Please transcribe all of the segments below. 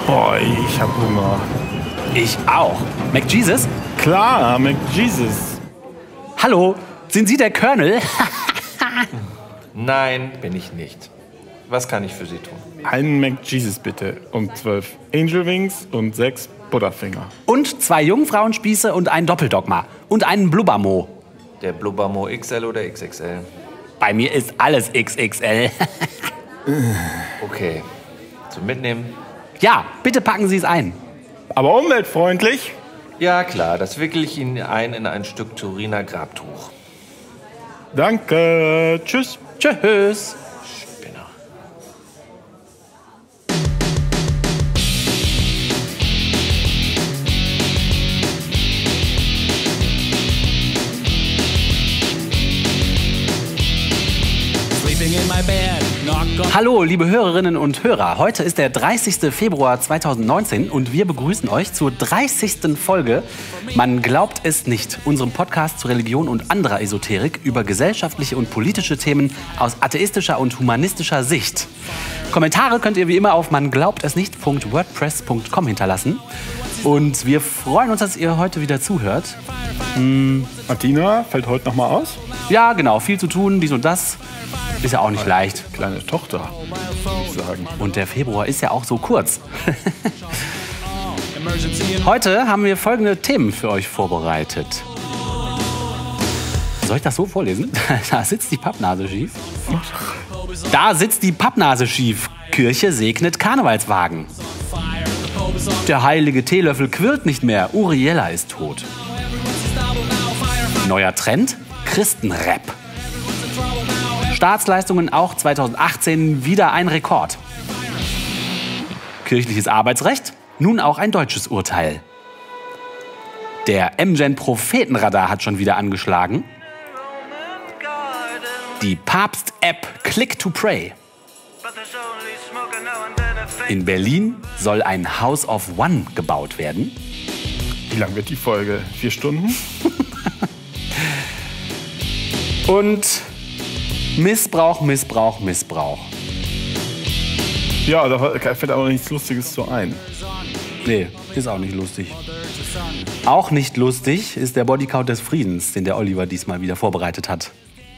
Boah, ich hab Hunger. Ich auch. McJesus? Klar, McJesus. Hallo, sind Sie der Colonel? Nein, bin ich nicht. Was kann ich für Sie tun? Einen McJesus bitte. Und 12 Angel Wings und 6 Butterfinger. Und 2 Jungfrauenspieße und ein Doppeldogma. Und einen Blubbermo. Der Blubbermo XL oder XXL? Bei mir ist alles XXL. Okay. Zum Mitnehmen? Ja, bitte packen Sie es ein. Aber umweltfreundlich? Ja, klar. Das wickel ich Ihnen ein in ein Stück Turiner Grabtuch. Danke. Tschüss. Tschüss. Spinner. Hallo, liebe Hörerinnen und Hörer. Heute ist der 30. Februar 2019 und wir begrüßen euch zur 30. Folge Man glaubt es nicht, unserem Podcast zu Religion und anderer Esoterik über gesellschaftliche und politische Themen aus atheistischer und humanistischer Sicht. Kommentare könnt ihr wie immer auf manglaubtesnicht.wordpress.com hinterlassen. Und wir freuen uns, dass ihr heute wieder zuhört. Martina fällt heute noch mal aus? Ja, genau, viel zu tun, dies und das. Ist ja auch nicht leicht. Kleine Tochter, würde ich sagen. Und der Februar ist ja auch so kurz. Heute haben wir folgende Themen für euch vorbereitet. Soll ich das so vorlesen? Da sitzt die Pappnase schief. Da sitzt die Pappnase schief. Kirche segnet Karnevalswagen. Der heilige Teelöffel quirlt nicht mehr. Uriella ist tot. Neuer Trend? Christenrap. Staatsleistungen auch 2018 wieder ein Rekord. Kirchliches Arbeitsrecht? Nun auch ein deutsches Urteil. Der MGen-Prophetenradar hat schon wieder angeschlagen. Die Papst-App Click to Pray. In Berlin soll ein House of One gebaut werden. Wie lang wird die Folge? 4 Stunden? Und Missbrauch. Ja, da fällt aber nichts Lustiges zu ein. Nee, ist auch nicht lustig. Auch nicht lustig ist der Bodycount des Friedens, den der Oliver diesmal wieder vorbereitet hat.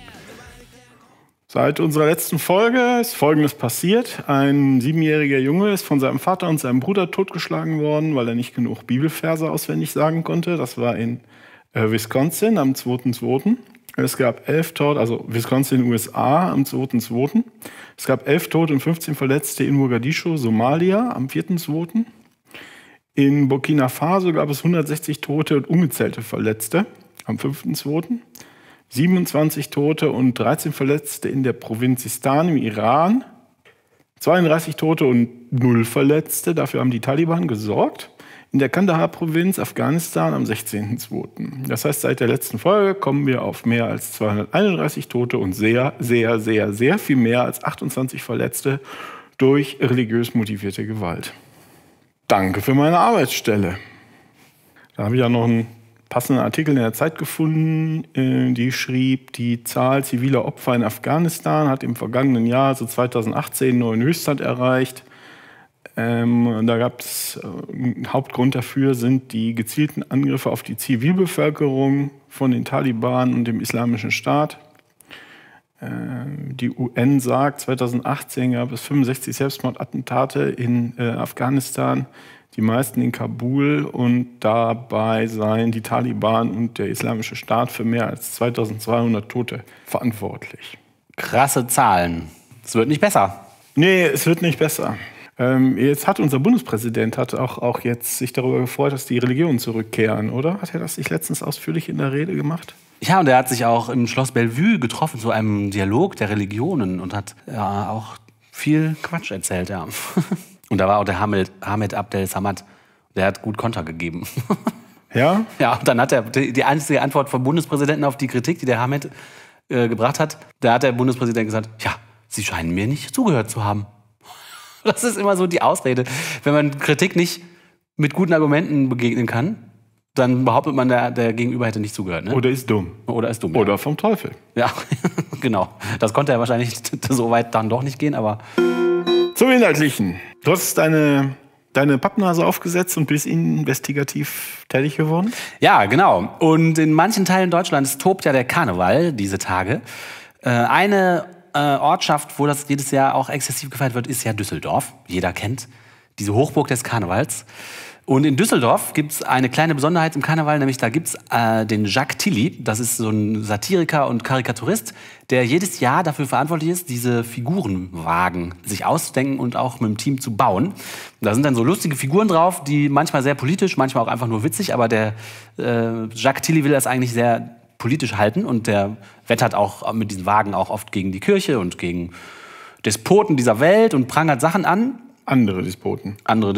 Seit unserer letzten Folge ist Folgendes passiert. Ein 7-jähriger Junge ist von seinem Vater und seinem Bruder totgeschlagen worden, weil er nicht genug Bibelverse auswendig sagen konnte. Das war in Wisconsin am 2.2. Es gab 11 Tote, also Wisconsin, USA, am 2.2. Es gab 11 Tote und 15 Verletzte in Mogadischu, Somalia, am 4.2. In Burkina Faso gab es 160 Tote und ungezählte Verletzte, am 5.2. 27 Tote und 13 Verletzte in der Provinz Sistan im Iran. 32 Tote und 0 Verletzte, dafür haben die Taliban gesorgt. In der Kandahar-Provinz Afghanistan am 16.2. Das heißt, seit der letzten Folge kommen wir auf mehr als 231 Tote und sehr viel mehr als 28 Verletzte durch religiös motivierte Gewalt. Danke für meine Arbeitsstelle. Da habe ich ja noch einen passenden Artikel in der Zeit gefunden, die schrieb, die Zahl ziviler Opfer in Afghanistan hat im vergangenen Jahr, also 2018, einen neuen Höchststand erreicht. Da gab es einen Hauptgrund dafür, sind die gezielten Angriffe auf die Zivilbevölkerung von den Taliban und dem Islamischen Staat. Die UN sagt, 2018 gab es 65 Selbstmordattentate in Afghanistan, die meisten in Kabul, und dabei seien die Taliban und der Islamische Staat für mehr als 2200 Tote verantwortlich. Krasse Zahlen. Es wird nicht besser. Nee, es wird nicht besser. Jetzt hat unser Bundespräsident auch jetzt sich darüber gefreut, dass die Religionen zurückkehren, oder? Hat er das nicht letztens ausführlich in der Rede gemacht? Ja, und er hat sich auch im Schloss Bellevue getroffen zu einem Dialog der Religionen und hat ja auch viel Quatsch erzählt, ja. Und da war auch der Hamid Abdel Samad, der hat gut Konter gegeben. Ja? Ja, und dann hat er die einzige Antwort vom Bundespräsidenten auf die Kritik, die der Hamid gebracht hat, da hat der Bundespräsident gesagt, ja, Sie scheinen mir nicht zugehört zu haben. Das ist immer so die Ausrede. Wenn man Kritik nicht mit guten Argumenten begegnen kann, dann behauptet man, der Gegenüber hätte nicht zugehört. Ne? Oder ist dumm. Oder ist dumm. Oder ja. vom Teufel. Ja, genau. Das konnte er wahrscheinlich so weit dann doch nicht gehen, aber... Zum Inhaltlichen. Du hast deine deine Pappnase aufgesetzt und bist investigativ tätig geworden? Ja, genau. Und in manchen Teilen Deutschlands tobt ja der Karneval diese Tage. Eine Ortschaft, wo das jedes Jahr auch exzessiv gefeiert wird, ist ja Düsseldorf. Jeder kennt diese Hochburg des Karnevals. Und in Düsseldorf gibt es eine kleine Besonderheit im Karneval, nämlich da gibt es den Jacques Tilly. Das ist so ein Satiriker und Karikaturist, der jedes Jahr dafür verantwortlich ist, diese Figurenwagen sich auszudenken und auch mit dem Team zu bauen. Da sind dann so lustige Figuren drauf, die manchmal sehr politisch, manchmal auch einfach nur witzig, aber der Jacques Tilly will das eigentlich sehr politisch halten und der wettert auch mit diesen Wagen auch oft gegen die Kirche und gegen Despoten dieser Welt und prangert Sachen an. Andere Despoten.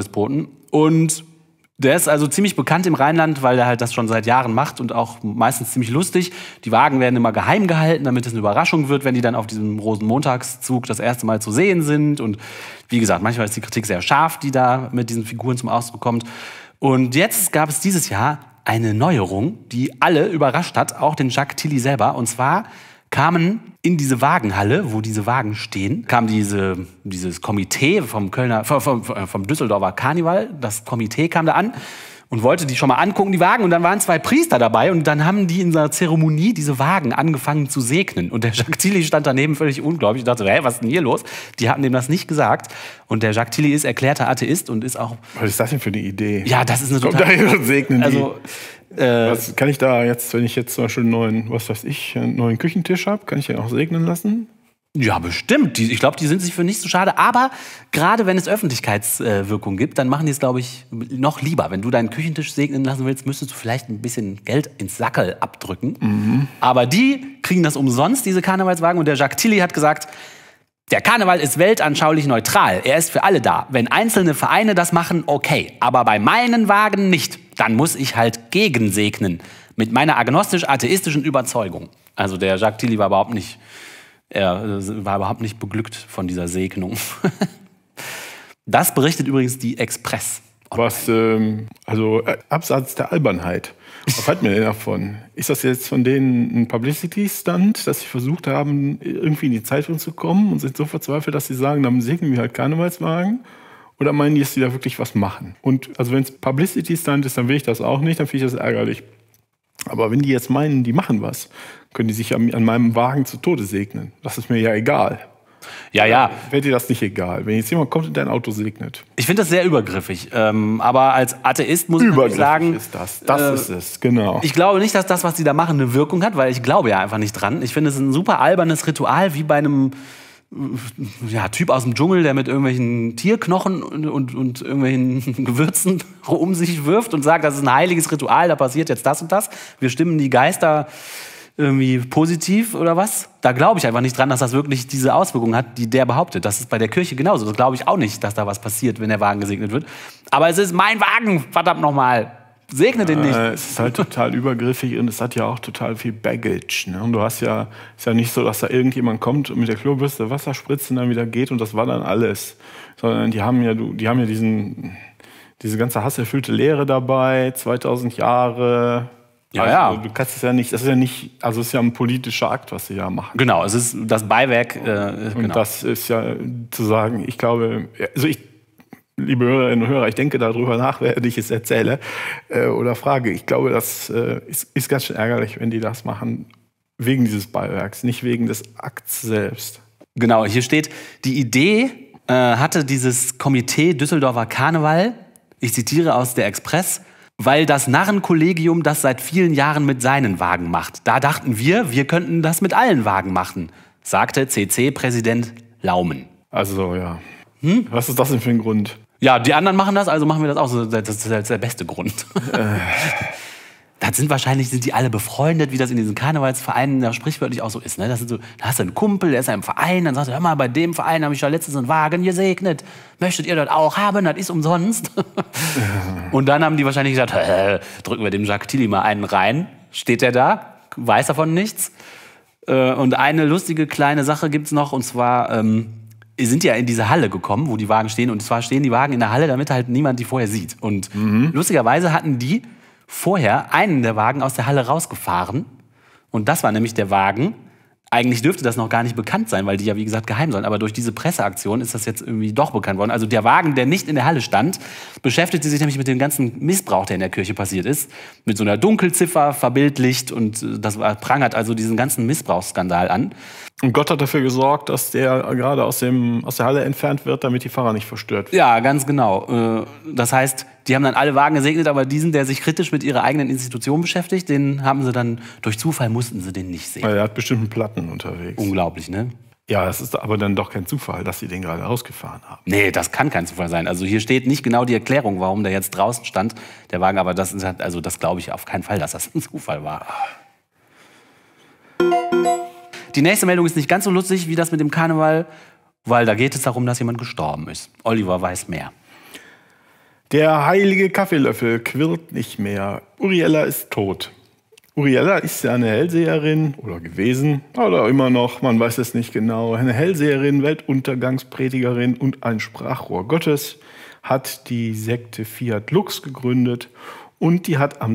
Und der ist also ziemlich bekannt im Rheinland, weil er halt das schon seit Jahren macht und auch meistens ziemlich lustig. Die Wagen werden immer geheim gehalten, damit es eine Überraschung wird, wenn die dann auf diesem Rosenmontagszug das erste Mal zu sehen sind. Und wie gesagt, manchmal ist die Kritik sehr scharf, die da mit diesen Figuren zum Ausdruck kommt. Und jetzt gab es dieses Jahr eine Neuerung, die alle überrascht hat, auch den Jacques Tilly selber. Und zwar kamen in diese Wagenhalle, wo diese Wagen stehen, kam dieses Komitee vom Düsseldorfer Karneval. Das Komitee kam da an und wollte die schon mal angucken, die Wagen. Und dann waren 2 Priester dabei und dann haben die in einer Zeremonie diese Wagen angefangen zu segnen. Und der Jacques Tilly stand daneben völlig ungläubig. Ich dachte, was ist denn hier los? Die hatten dem das nicht gesagt. Und der Jacques Tilly ist erklärter Atheist und ist auch... Was ist das denn für eine Idee? Ja, das ist eine total... Kommt da und segnen die. Also, was kann ich da jetzt, wenn ich jetzt zum Beispiel einen neuen Küchentisch habe, kann ich den auch segnen lassen? Ja, bestimmt. Ich glaube, die sind sich für nicht so schade. Aber gerade wenn es Öffentlichkeitswirkung gibt, dann machen die es, glaube ich, noch lieber. Wenn du deinen Küchentisch segnen lassen willst, müsstest du vielleicht ein bisschen Geld ins Sackel abdrücken. Mhm. Aber die kriegen das umsonst, diese Karnevalswagen. Und der Jacques Tilly hat gesagt, der Karneval ist weltanschaulich neutral. Er ist für alle da. Wenn einzelne Vereine das machen, okay. Aber bei meinen Wagen nicht. Dann muss ich halt gegensegnen. Mit meiner agnostisch-atheistischen Überzeugung. Also der Jacques Tilly war überhaupt nicht beglückt von dieser Segnung. Das berichtet übrigens die Express. Abseits der Albernheit. Was halten wir denn davon? Ist das jetzt von denen ein Publicity-Stunt, dass sie versucht haben, irgendwie in die Zeitung zu kommen und sind so verzweifelt, dass sie sagen, dann segnen wir halt Karnevalswagen? Oder meinen die, dass sie da wirklich was machen? Und also wenn es Publicity-Stunt ist, dann will ich das auch nicht, dann finde ich das ärgerlich. Aber wenn die jetzt meinen, die machen was, können die sich an meinem Wagen zu Tode segnen. Das ist mir ja egal. Ja. Wäre dir das nicht egal, wenn jetzt jemand kommt und dein Auto segnet? Ich finde das sehr übergriffig. Aber als Atheist muss ich sagen... ist das. Das ist es, genau. Ich glaube nicht, dass das, was sie da machen, eine Wirkung hat, weil ich glaube ja einfach nicht dran. Ich finde es ein super albernes Ritual, wie bei einem Typ aus dem Dschungel, der mit irgendwelchen Tierknochen und irgendwelchen Gewürzen um sich wirft und sagt, das ist ein heiliges Ritual, da passiert jetzt das und das. Wir stimmen die Geister irgendwie positiv oder was? Da glaube ich einfach nicht dran, dass das wirklich diese Auswirkungen hat, die der behauptet. Das ist bei der Kirche genauso. Das glaube ich auch nicht, dass da was passiert, wenn der Wagen gesegnet wird. Aber es ist mein Wagen, verdammt nochmal. Segne den nicht. Es ist halt total übergriffig und es hat ja auch total viel Baggage. Ne? Und du hast ja, ist ja nicht so, dass da irgendjemand kommt und mit der Klobürste Wasser spritzt und dann wieder geht und das war dann alles. Sondern die haben ja diese ganze hasserfüllte Lehre dabei, 2000 Jahre. Ja. Du kannst es ja nicht, das ist ja ein politischer Akt, was sie ja machen. Genau, es ist das Beiwerk. Und das ist ja zu sagen, ich glaube, liebe Hörerinnen und Hörer, ich denke darüber nach, während ich es erzähle oder frage. Ich glaube, das ist ganz schön ärgerlich, wenn die das machen, wegen dieses Beiwerks, nicht wegen des Akts selbst. Genau, hier steht, die Idee hatte dieses Komitee Düsseldorfer Karneval, ich zitiere aus der Express, weil das Narrenkollegium das seit vielen Jahren mit seinen Wagen macht. Da dachten wir könnten das mit allen Wagen machen, sagte CC-Präsident Laumen. Also ja, Was ist das denn für ein Grund? Ja, die anderen machen das, also machen wir das auch. Das ist der beste Grund. Wahrscheinlich sind die alle befreundet, wie das in diesen Karnevalsvereinen da sprichwörtlich auch so ist. Ne? Da hast du einen Kumpel, der ist ja im Verein, dann sagt er, hör mal, bei dem Verein habe ich ja letztens einen Wagen gesegnet. Möchtet ihr das auch haben? Das ist umsonst. Und dann haben die wahrscheinlich gesagt, drücken wir dem Jacques Tilly mal einen rein. Steht der da, weiß davon nichts. Und eine lustige kleine Sache gibt's noch, und zwar sind ja in diese Halle gekommen, wo die Wagen stehen. Und zwar stehen die Wagen in der Halle, damit halt niemand die vorher sieht. Und lustigerweise hatten die vorher einen der Wagen aus der Halle rausgefahren. Und das war nämlich der Wagen eigentlich dürfte das noch gar nicht bekannt sein, weil die ja, wie gesagt, geheim sollen. Aber durch diese Presseaktion ist das jetzt irgendwie doch bekannt worden. Also der Wagen, der nicht in der Halle stand, beschäftigte sich nämlich mit dem ganzen Missbrauch, der in der Kirche passiert ist. Mit so einer Dunkelziffer verbildlicht. Und das prangert also diesen ganzen Missbrauchsskandal an. Und Gott hat dafür gesorgt, dass der gerade aus der Halle entfernt wird, damit die Fahrer nicht verstört werden. Ja, ganz genau. Das heißt, die haben dann alle Wagen gesegnet, aber diesen, der sich kritisch mit ihrer eigenen Institution beschäftigt, den haben sie dann, durch Zufall mussten sie den nicht sehen. Weil er hat bestimmte Platten unterwegs. Unglaublich, ne? Ja, das ist aber dann doch kein Zufall, dass sie den gerade rausgefahren haben. Nee, das kann kein Zufall sein. Also hier steht nicht genau die Erklärung, warum der jetzt draußen stand, der Wagen, aber das glaube ich auf keinen Fall, dass das ein Zufall war. Die nächste Meldung ist nicht ganz so lustig wie das mit dem Karneval, weil da geht es darum, dass jemand gestorben ist. Oliver weiß mehr. Der heilige Kaffeelöffel quirlt nicht mehr. Uriella ist tot. Uriella ist ja eine Hellseherin oder gewesen oder immer noch, man weiß es nicht genau. Eine Hellseherin, Weltuntergangspredigerin und ein Sprachrohr Gottes, hat die Sekte Fiat Lux gegründet und die hat am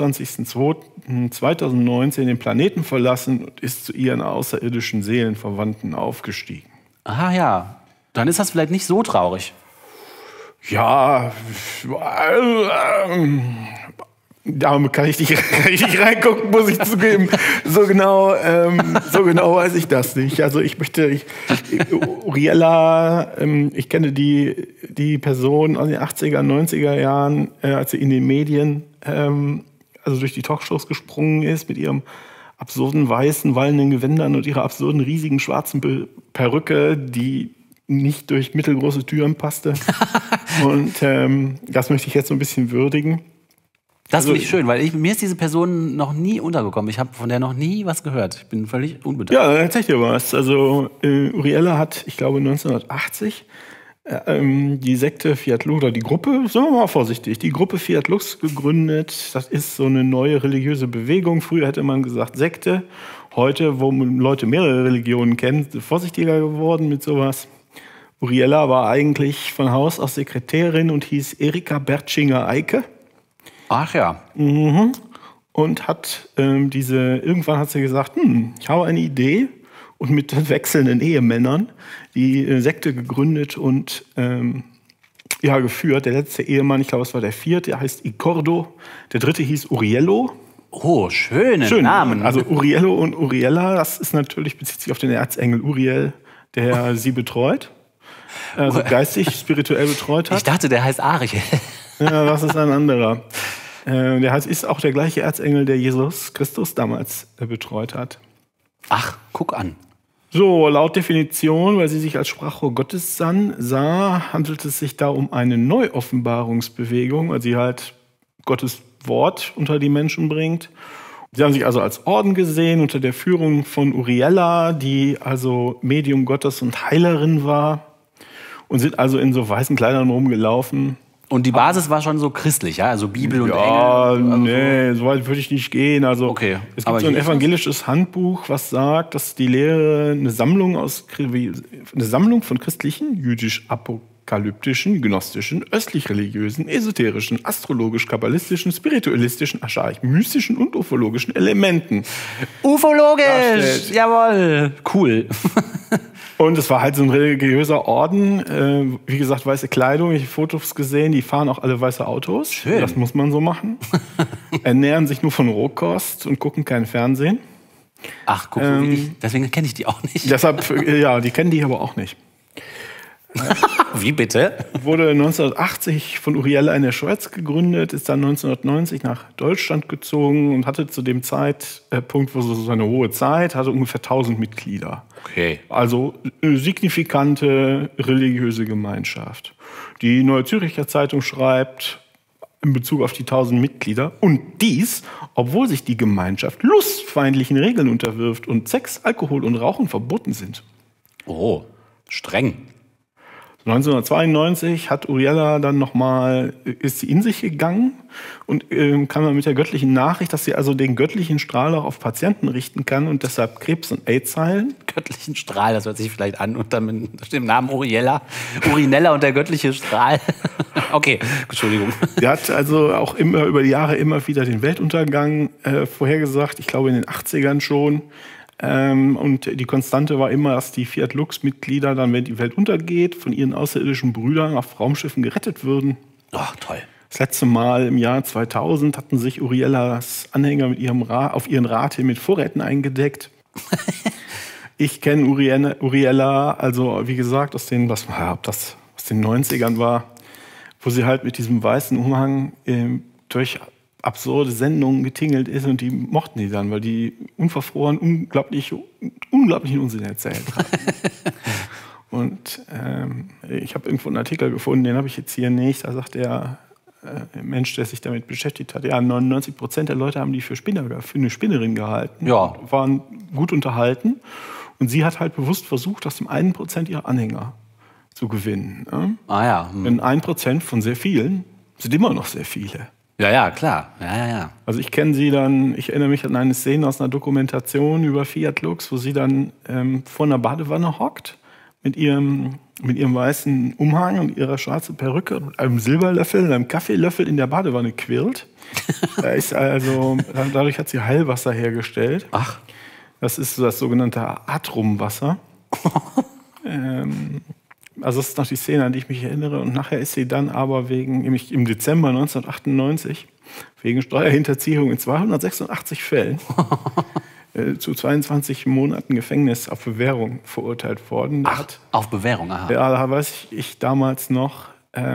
23.02.2019 den Planeten verlassen und ist zu ihren außerirdischen Seelenverwandten aufgestiegen. Aha, ja. Dann ist das vielleicht nicht so traurig. Ja, da kann ich nicht reingucken, muss ich zugeben. So genau weiß ich das nicht. Also Uriella, ich kenne die Person aus den 80er, 90er Jahren, als sie in den Medien, also durch die Talkshows gesprungen ist mit ihrem absurden weißen, wallenden Gewändern und ihrer absurden riesigen schwarzen Perücke, die nicht durch mittelgroße Türen passte. Und das möchte ich jetzt so ein bisschen würdigen. Das finde ich schön, weil mir ist diese Person noch nie untergekommen. Ich habe von der noch nie was gehört. Ich bin völlig unbedarft. Ja, dann erzähl ich dir was. Also Uriella hat, ich glaube 1980, die Sekte Fiat Lux, oder die Gruppe, sagen wir mal vorsichtig, die Gruppe Fiat Lux gegründet. Das ist so eine neue religiöse Bewegung. Früher hätte man gesagt Sekte. Heute, wo Leute mehrere Religionen kennen, sind vorsichtiger geworden mit sowas. Uriella war eigentlich von Haus aus Sekretärin und hieß Erika Bertschinger-Eike. Ach ja. Mhm. Und hat irgendwann hat sie gesagt, ich habe eine Idee und mit wechselnden Ehemännern die Sekte gegründet und geführt. Der letzte Ehemann, ich glaube, es war der vierte, der heißt Icordo. Der dritte hieß Uriello. Oh, schönen Namen. Also Uriello und Uriella, das ist natürlich, bezieht sich auf den Erzengel Uriel, der sie betreut. Also geistig, spirituell betreut hat. Ich dachte, der heißt Ariel. Ja, das ist ein anderer. Der ist auch der gleiche Erzengel, der Jesus Christus damals betreut hat. Ach, guck an. So, laut Definition, weil sie sich als Sprachrohr Gottes sah, handelt es sich da um eine Neuoffenbarungsbewegung, weil sie halt Gottes Wort unter die Menschen bringt. Sie haben sich also als Orden gesehen, unter der Führung von Uriella, die also Medium Gottes und Heilerin war, und sind also in so weißen Kleidern rumgelaufen. Und die Basis war schon so christlich, ja? Also Bibel und Engel? Ja, nee, so weit würde ich nicht gehen. Also, okay. Es gibt so ein evangelisches Handbuch, was sagt, dass die Lehre eine Sammlung von christlichen, jüdisch-apokalyptischen, gnostischen, östlich-religiösen, esoterischen, astrologisch-kabbalistischen, spiritualistischen, archaisch-mystischen und ufologischen Elementen. Ufologisch! Jawohl! Cool. Und es war halt so ein religiöser Orden. Wie gesagt, weiße Kleidung, ich habe Fotos gesehen, die fahren auch alle weiße Autos. Schön. Das muss man so machen. Ernähren sich nur von Rohkost und gucken kein Fernsehen. Ach, guck, wie ich. Deswegen kenne ich die auch nicht. Deshalb, ja, die kennen die aber auch nicht. Wie bitte? Wurde 1980 von Uriella in der Schweiz gegründet, ist dann 1990 nach Deutschland gezogen und hatte zu dem Zeitpunkt, wo so seine hohe Zeit, hatte ungefähr 1000 Mitglieder. Okay. Also eine signifikante religiöse Gemeinschaft. Die Neue Zürcher Zeitung schreibt in Bezug auf die 1000 Mitglieder, und dies, obwohl sich die Gemeinschaft lustfeindlichen Regeln unterwirft und Sex, Alkohol und Rauchen verboten sind. Oh, streng. 1992 hat Uriella dann ist sie in sich gegangen und kam dann mit der göttlichen Nachricht, dass sie also den göttlichen Strahl auch auf Patienten richten kann und deshalb Krebs und AIDS heilen. Göttlichen Strahl, das hört sich vielleicht an unter dem Namen Uriella. Urinella und der göttliche Strahl. Okay, Entschuldigung. Sie hat also auch über die Jahre immer wieder den Weltuntergang vorhergesagt, ich glaube in den 80ern schon. Und die Konstante war immer, dass die Fiat Lux-Mitglieder dann, wenn die Welt untergeht, von ihren außerirdischen Brüdern auf Raumschiffen gerettet würden. Ach, toll. Das letzte Mal im Jahr 2000 hatten sich Uriellas Anhänger mit auf ihren Rat hin mit Vorräten eingedeckt. Ich kenne Uriella, also wie gesagt, aus den 90ern war, wo sie halt mit diesem weißen Umhang durch absurde Sendungen getingelt ist und die mochten die dann, weil die unverfroren unglaublichen Unsinn erzählt haben. Und ich habe irgendwo einen Artikel gefunden, den habe ich jetzt hier nicht, da sagt der Mensch, der sich damit beschäftigt hat, ja, 99% der Leute haben die für eine Spinnerin gehalten, ja. Waren gut unterhalten und sie hat halt bewusst versucht, aus dem 1% ihrer Anhänger zu gewinnen. Ne? Ah ja. Denn 1% von sehr vielen sind immer noch sehr viele. Ja, klar. Ja. Also ich erinnere mich an eine Szene aus einer Dokumentation über Fiat Lux, wo sie dann vor einer Badewanne hockt, mit ihrem weißen Umhang und ihrer schwarzen Perücke und einem Silberlöffel und einem Kaffeelöffel in der Badewanne quirlt. Dadurch hat sie Heilwasser hergestellt. Ach. Das ist das sogenannte Atrumwasser. Also das ist noch die Szene, an die ich mich erinnere. Und nachher ist sie dann aber nämlich im Dezember 1998, wegen Steuerhinterziehung in 286 Fällen zu 22 Monaten Gefängnis auf Bewährung verurteilt worden. Ach, auf Bewährung, aha. Ja, da weiß ich damals noch,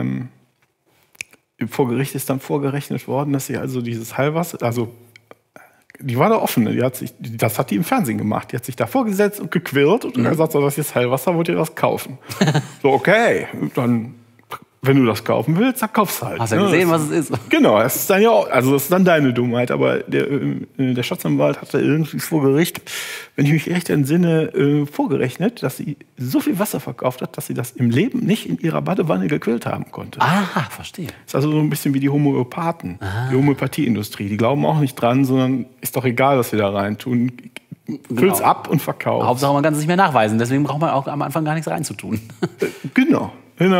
vor Gericht ist dann vorgerechnet worden, dass sie also dieses Heilwasser, also die war da offen, das hat die im Fernsehen gemacht. Die hat sich da vorgesetzt und gequirlt und dann gesagt, so, das ist Heilwasser, wollt ihr das kaufen? So, okay, dann, wenn du das kaufen willst, dann kaufst du halt. Hast du ja gesehen, was es ist? Genau, das ist dann deine Dummheit. Aber der Staatsanwalt hat da irgendwie vor Gericht, wenn ich mich recht entsinne, vorgerechnet, dass sie so viel Wasser verkauft hat, dass sie das im Leben nicht in ihrer Badewanne gequillt haben konnte. Ah, verstehe. Das ist also so ein bisschen wie die Homöopathen, die Homöopathieindustrie. Die glauben auch nicht dran, sondern ist doch egal, was wir da rein tun. Füll's ab und verkauft. Hauptsache, man kann es nicht mehr nachweisen. Deswegen braucht man auch am Anfang gar nichts reinzutun. Genau.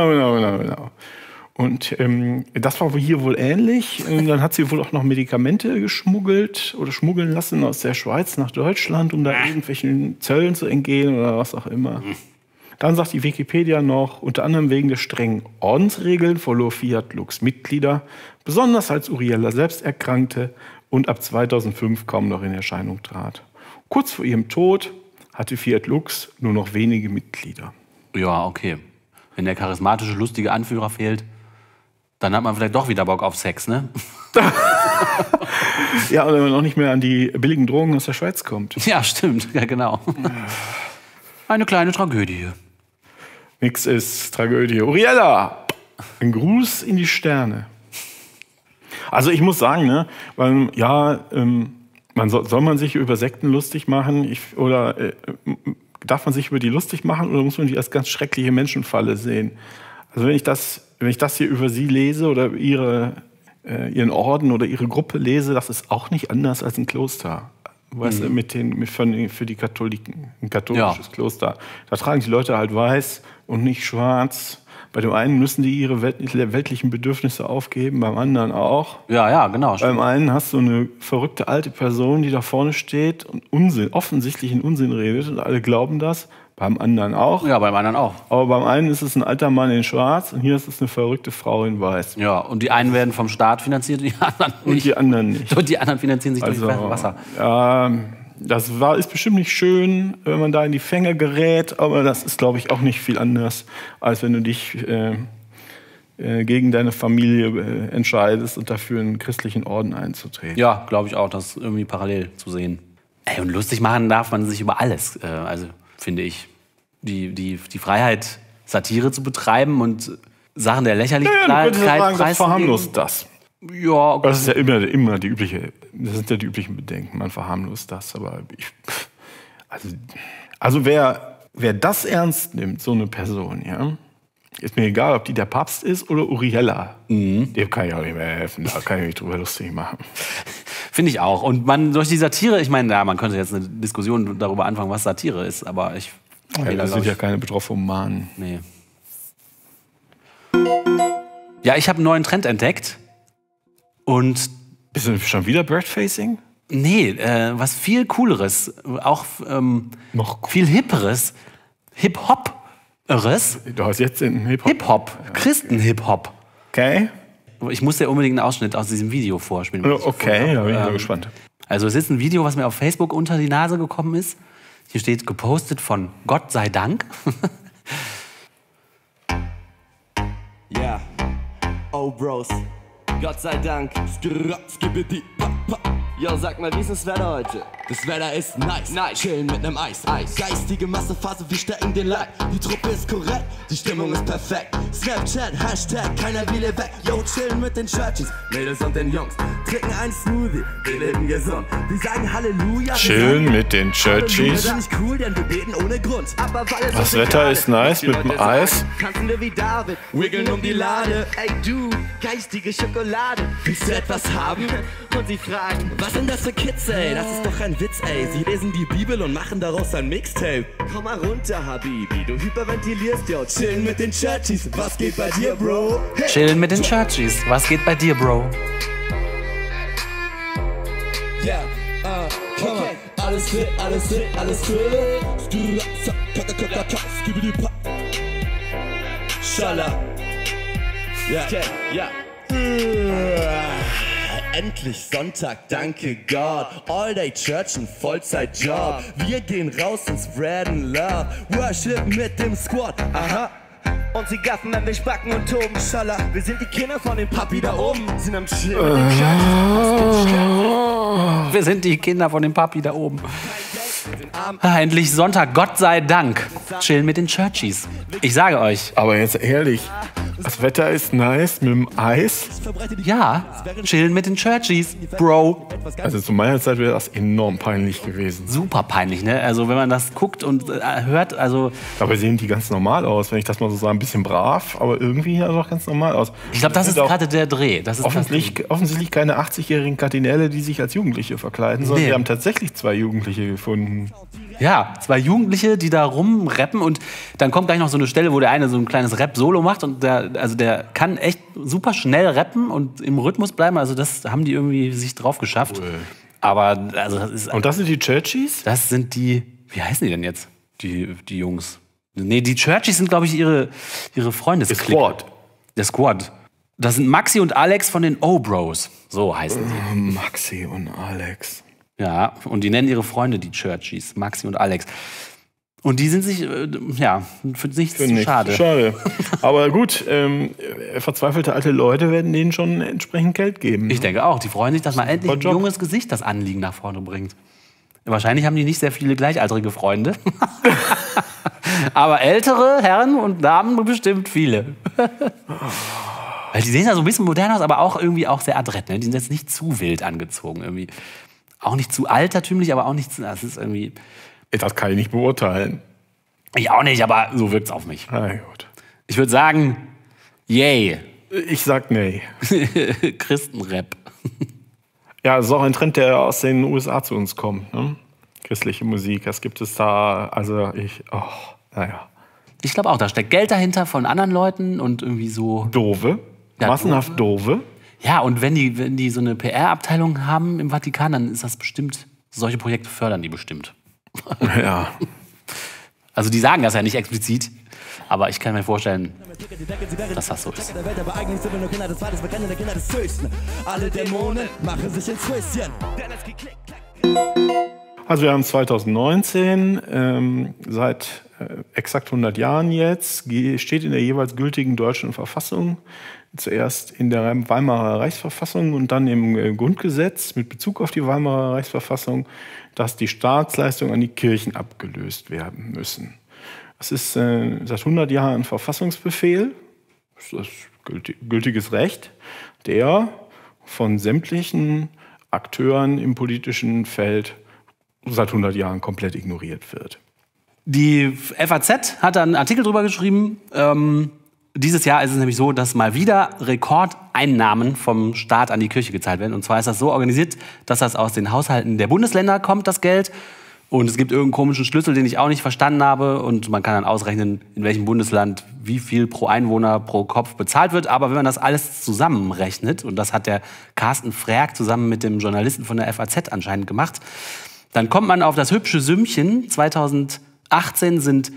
Und das war hier wohl ähnlich. Dann hat sie wohl auch noch Medikamente geschmuggelt oder schmuggeln lassen aus der Schweiz nach Deutschland, um da irgendwelchen Zöllen zu entgehen oder was auch immer. Dann sagt die Wikipedia noch, unter anderem wegen der strengen Ordensregeln verlor Fiat Lux Mitglieder, besonders als Uriella selbst erkrankte und ab 2005 kaum noch in Erscheinung trat. Kurz vor ihrem Tod hatte Fiat Lux nur noch wenige Mitglieder. Ja, okay. Wenn der charismatische, lustige Anführer fehlt, dann hat man vielleicht doch wieder Bock auf Sex, ne? Ja, oder wenn man auch nicht mehr an die billigen Drogen aus der Schweiz kommt. Ja, stimmt. Ja, genau. Eine kleine Tragödie. Nix ist Tragödie. Uriella, ein Gruß in die Sterne. Also ich muss sagen, ne, weil, ja, soll man sich über Sekten lustig machen darf man sich über die lustig machen oder muss man die als ganz schreckliche Menschenfalle sehen? Also wenn ich das hier über sie lese oder ihren Orden oder ihre Gruppe lese, das ist auch nicht anders als ein Kloster. Weißt du, für die Katholiken, ein katholisches Kloster. Da tragen die Leute halt weiß und nicht schwarz. Bei dem einen müssen die ihre weltlichen Bedürfnisse aufgeben, beim anderen auch. Ja, genau. Beim einen hast du eine verrückte alte Person, die da vorne steht und offensichtlichen Unsinn redet und alle glauben das. Beim anderen auch. Ja, beim anderen auch. Aber beim einen ist es ein alter Mann in schwarz und hier ist es eine verrückte Frau in weiß. Ja, und die einen werden vom Staat finanziert, die anderen nicht. Und die anderen nicht. Und die anderen finanzieren sich durch Wasser. Ja, ist bestimmt nicht schön, wenn man da in die Fänge gerät, aber das ist, glaube ich, auch nicht viel anders, als wenn du dich gegen deine Familie entscheidest und dafür einen christlichen Orden einzutreten. Ja, glaube ich auch, das ist irgendwie parallel zu sehen. Ey, und lustig machen darf man sich über alles, also finde ich. Die Freiheit, Satire zu betreiben und Sachen der Lächerlichkeit preisgeben. Das verharmlost das. Ja, okay. Das ist ja immer die übliche, das sind ja die üblichen Bedenken, man verharmlost das, aber also wer das ernst nimmt, so eine Person, ja, ist mir egal, ob die der Papst ist oder Uriella. Dem kann ich auch nicht mehr helfen, da kann ich mich drüber lustig machen. Finde ich auch. Und man durch die Satire, ich meine, ja, man könnte jetzt eine Diskussion darüber anfangen, was Satire ist, aber das sind ja keine Betroffenen. Nee. Ja, ich habe einen neuen Trend entdeckt. Und bist du schon wieder Birdfacing? Nee, was viel Cooleres, auch viel Hipperes, Hip-Hop-eres. Du hast jetzt den Hip-Hop. Hip-Hop, Christen-Hip-Hop. Okay. Ich muss dir unbedingt einen Ausschnitt aus diesem Video vorspielen. Okay, da bin ich mal gespannt. Also es ist ein Video, was mir auf Facebook unter die Nase gekommen ist. Hier steht gepostet von Gott sei Dank. Yeah. Oh, Bros. Gott sei Dank. Yo, sag mal, wie ist das Wetter heute? Das Wetter ist nice. Chillen mit nem Eis. Geistige Massephase, wir stecken den Like. Die Truppe ist korrekt, die Stimmung ist perfekt. Snapchat, Hashtag, keiner will weg. Yo, chillen mit den Churchies, Mädels und den Jungs. Trinken ein Smoothie, wir leben gesund. Wir sagen Halleluja. Chillen mit den Churchies. Das ist cool, denn wir beten ohne Grund. Aber weil Das Wetter ist nice mit dem Eis. Tanzen wir wie David, wiggeln um die Lade. Ey du, geistige Schokolade, willst du etwas haben? Und sie fragen, was sind das für Kids, ey? Das ist doch ein Witz, ey. Sie lesen die Bibel und machen daraus ein Mixtape. Komm mal runter, Habibi, du hyperventilierst, yo. Chillen mit den Churchies, was geht bei dir, Bro? Hey. Chillen mit den Churchies, was geht bei dir, Bro? Yeah, komm mal. Alles fit, alles fit, alles fit. Schala. Ja, okay, ja. Endlich Sonntag, danke Gott. All day Churchen, Vollzeitjob. Wir gehen raus und spreaden Love. Worship mit dem Squad, aha. Und sie gaffen, wenn wir spacken und toben. Schala, wir sind die Kinder von dem Papi da oben. Sind am Chill mit dem Church. Wir sind die Kinder von dem Papi da oben. Endlich Sonntag, Gott sei Dank. Chillen mit den Churchies. Ich sage euch. Aber jetzt ehrlich, das Wetter ist nice mit dem Eis. Ja, chillen mit den Churchies, Bro. Also zu meiner Zeit wäre das enorm peinlich gewesen. Super peinlich, ne? Also wenn man das guckt und hört, also... Dabei sehen die ganz normal aus, wenn ich das mal so sage. Ein bisschen brav, aber irgendwie ja doch ganz normal aus. Ich glaube, das ist gerade der Dreh. Das ist offensichtlich keine 80-jährigen Kardinäle, die sich als Jugendliche verkleiden, sondern wir haben tatsächlich 2 Jugendliche gefunden. Ja, 2 Jugendliche, die da rumrappen und dann kommt gleich noch so eine Stelle, wo der eine so ein kleines Rap-Solo macht und der kann echt super schnell rappen und im Rhythmus bleiben. Also das haben die irgendwie sich drauf geschafft. Cool. Aber also das ist... Und das sind die Churchies? Das sind die... Wie heißen die denn jetzt? Die Jungs. Nee, die Churchies sind, glaube ich, ihre Freundesklick. Der Squad. Das sind Maxi und Alex von den O-Bros. So heißen die. Maxi und Alex. Ja, und die nennen ihre Freunde die Churchies. Maxi und Alex. Und die sind sich, für nichts zu schade. Schade. Aber gut, verzweifelte alte Leute werden denen schon entsprechend Geld geben. Ich denke auch. Die freuen sich, dass mal endlich ein junges Gesicht das Anliegen nach vorne bringt. Wahrscheinlich haben die nicht sehr viele gleichaltrige Freunde. Aber ältere Herren und Damen bestimmt viele. Weil die sehen ja so ein bisschen modern aus, aber auch irgendwie auch sehr adrett. Ne? Die sind jetzt nicht zu wild angezogen. Irgendwie. Auch nicht zu altertümlich, aber auch nicht zu... Das ist irgendwie... Das kann ich nicht beurteilen. Ich auch nicht, aber so wirkt's auf mich. Na gut. Ich würde sagen, yay. Ich sag nee. Christenrap. Ja, das ist auch ein Trend, der aus den USA zu uns kommt. Ne? Christliche Musik, das gibt es da. Naja. Ich glaube auch, da steckt Geld dahinter von anderen Leuten und irgendwie so... Doofe. Ja, massenhaft doofe. Ja, und wenn die so eine PR-Abteilung haben im Vatikan, dann ist das bestimmt... Solche Projekte fördern die bestimmt. Ja. Also die sagen das ja nicht explizit, aber ich kann mir vorstellen, dass das so ist. Alle Dämonen machen sich ins Höschen. Also wir haben 2019, seit exakt 100 Jahren jetzt, steht in der jeweils gültigen deutschen Verfassung, zuerst in der Weimarer Reichsverfassung und dann im Grundgesetz mit Bezug auf die Weimarer Reichsverfassung, dass die Staatsleistungen an die Kirchen abgelöst werden müssen. Das ist seit 100 Jahren ein Verfassungsbefehl, das ist gültiges Recht, der von sämtlichen Akteuren im politischen Feld seit 100 Jahren komplett ignoriert wird. Die FAZ hat da einen Artikel drüber geschrieben. Dieses Jahr ist es nämlich so, dass mal wieder Rekordeinnahmen vom Staat an die Kirche gezahlt werden. Und zwar ist das so organisiert, dass das aus den Haushalten der Bundesländer kommt, das Geld. Und es gibt irgendeinen komischen Schlüssel, den ich auch nicht verstanden habe. Und man kann dann ausrechnen, in welchem Bundesland wie viel pro Einwohner pro Kopf bezahlt wird. Aber wenn man das alles zusammenrechnet, und das hat der Carsten Frerk zusammen mit dem Journalisten von der FAZ anscheinend gemacht, dann kommt man auf das hübsche Sümmchen. 2018 sind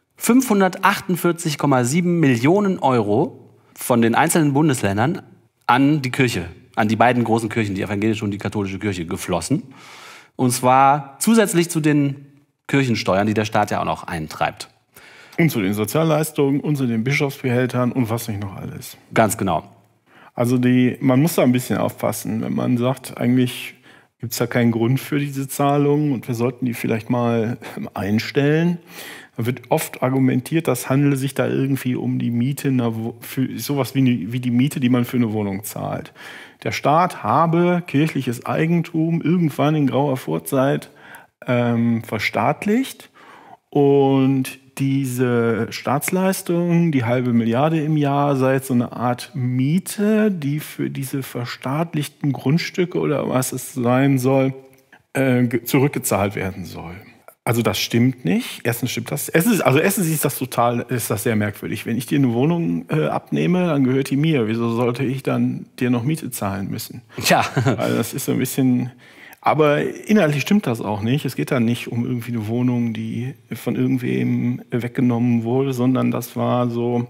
548,7 Millionen Euro von den einzelnen Bundesländern an die Kirche, an die beiden großen Kirchen, die evangelische und die katholische Kirche, geflossen. Und zwar zusätzlich zu den Kirchensteuern, die der Staat ja auch noch eintreibt. Und zu den Sozialleistungen und zu den Bischofsbehältern und was nicht noch alles. Ganz genau. Also man muss da ein bisschen aufpassen, wenn man sagt, eigentlich gibt es da keinen Grund für diese Zahlungen und wir sollten die vielleicht mal einstellen. Da wird oft argumentiert, das handele sich da irgendwie um die Miete, für sowas wie die Miete, die man für eine Wohnung zahlt. Der Staat habe kirchliches Eigentum irgendwann in grauer Vorzeit verstaatlicht und diese Staatsleistung, die 500 Milliarden im Jahr, sei jetzt so eine Art Miete, die für diese verstaatlichten Grundstücke oder was es sein soll, zurückgezahlt werden soll. Also das stimmt nicht. Erstens stimmt das. Erstens ist das sehr merkwürdig. Wenn ich dir eine Wohnung abnehme, dann gehört die mir. Wieso sollte ich dann dir noch Miete zahlen müssen? Ja. Also das ist so ein bisschen. Aber inhaltlich stimmt das auch nicht. Es geht da nicht um irgendwie eine Wohnung, die von irgendwem weggenommen wurde, sondern das war so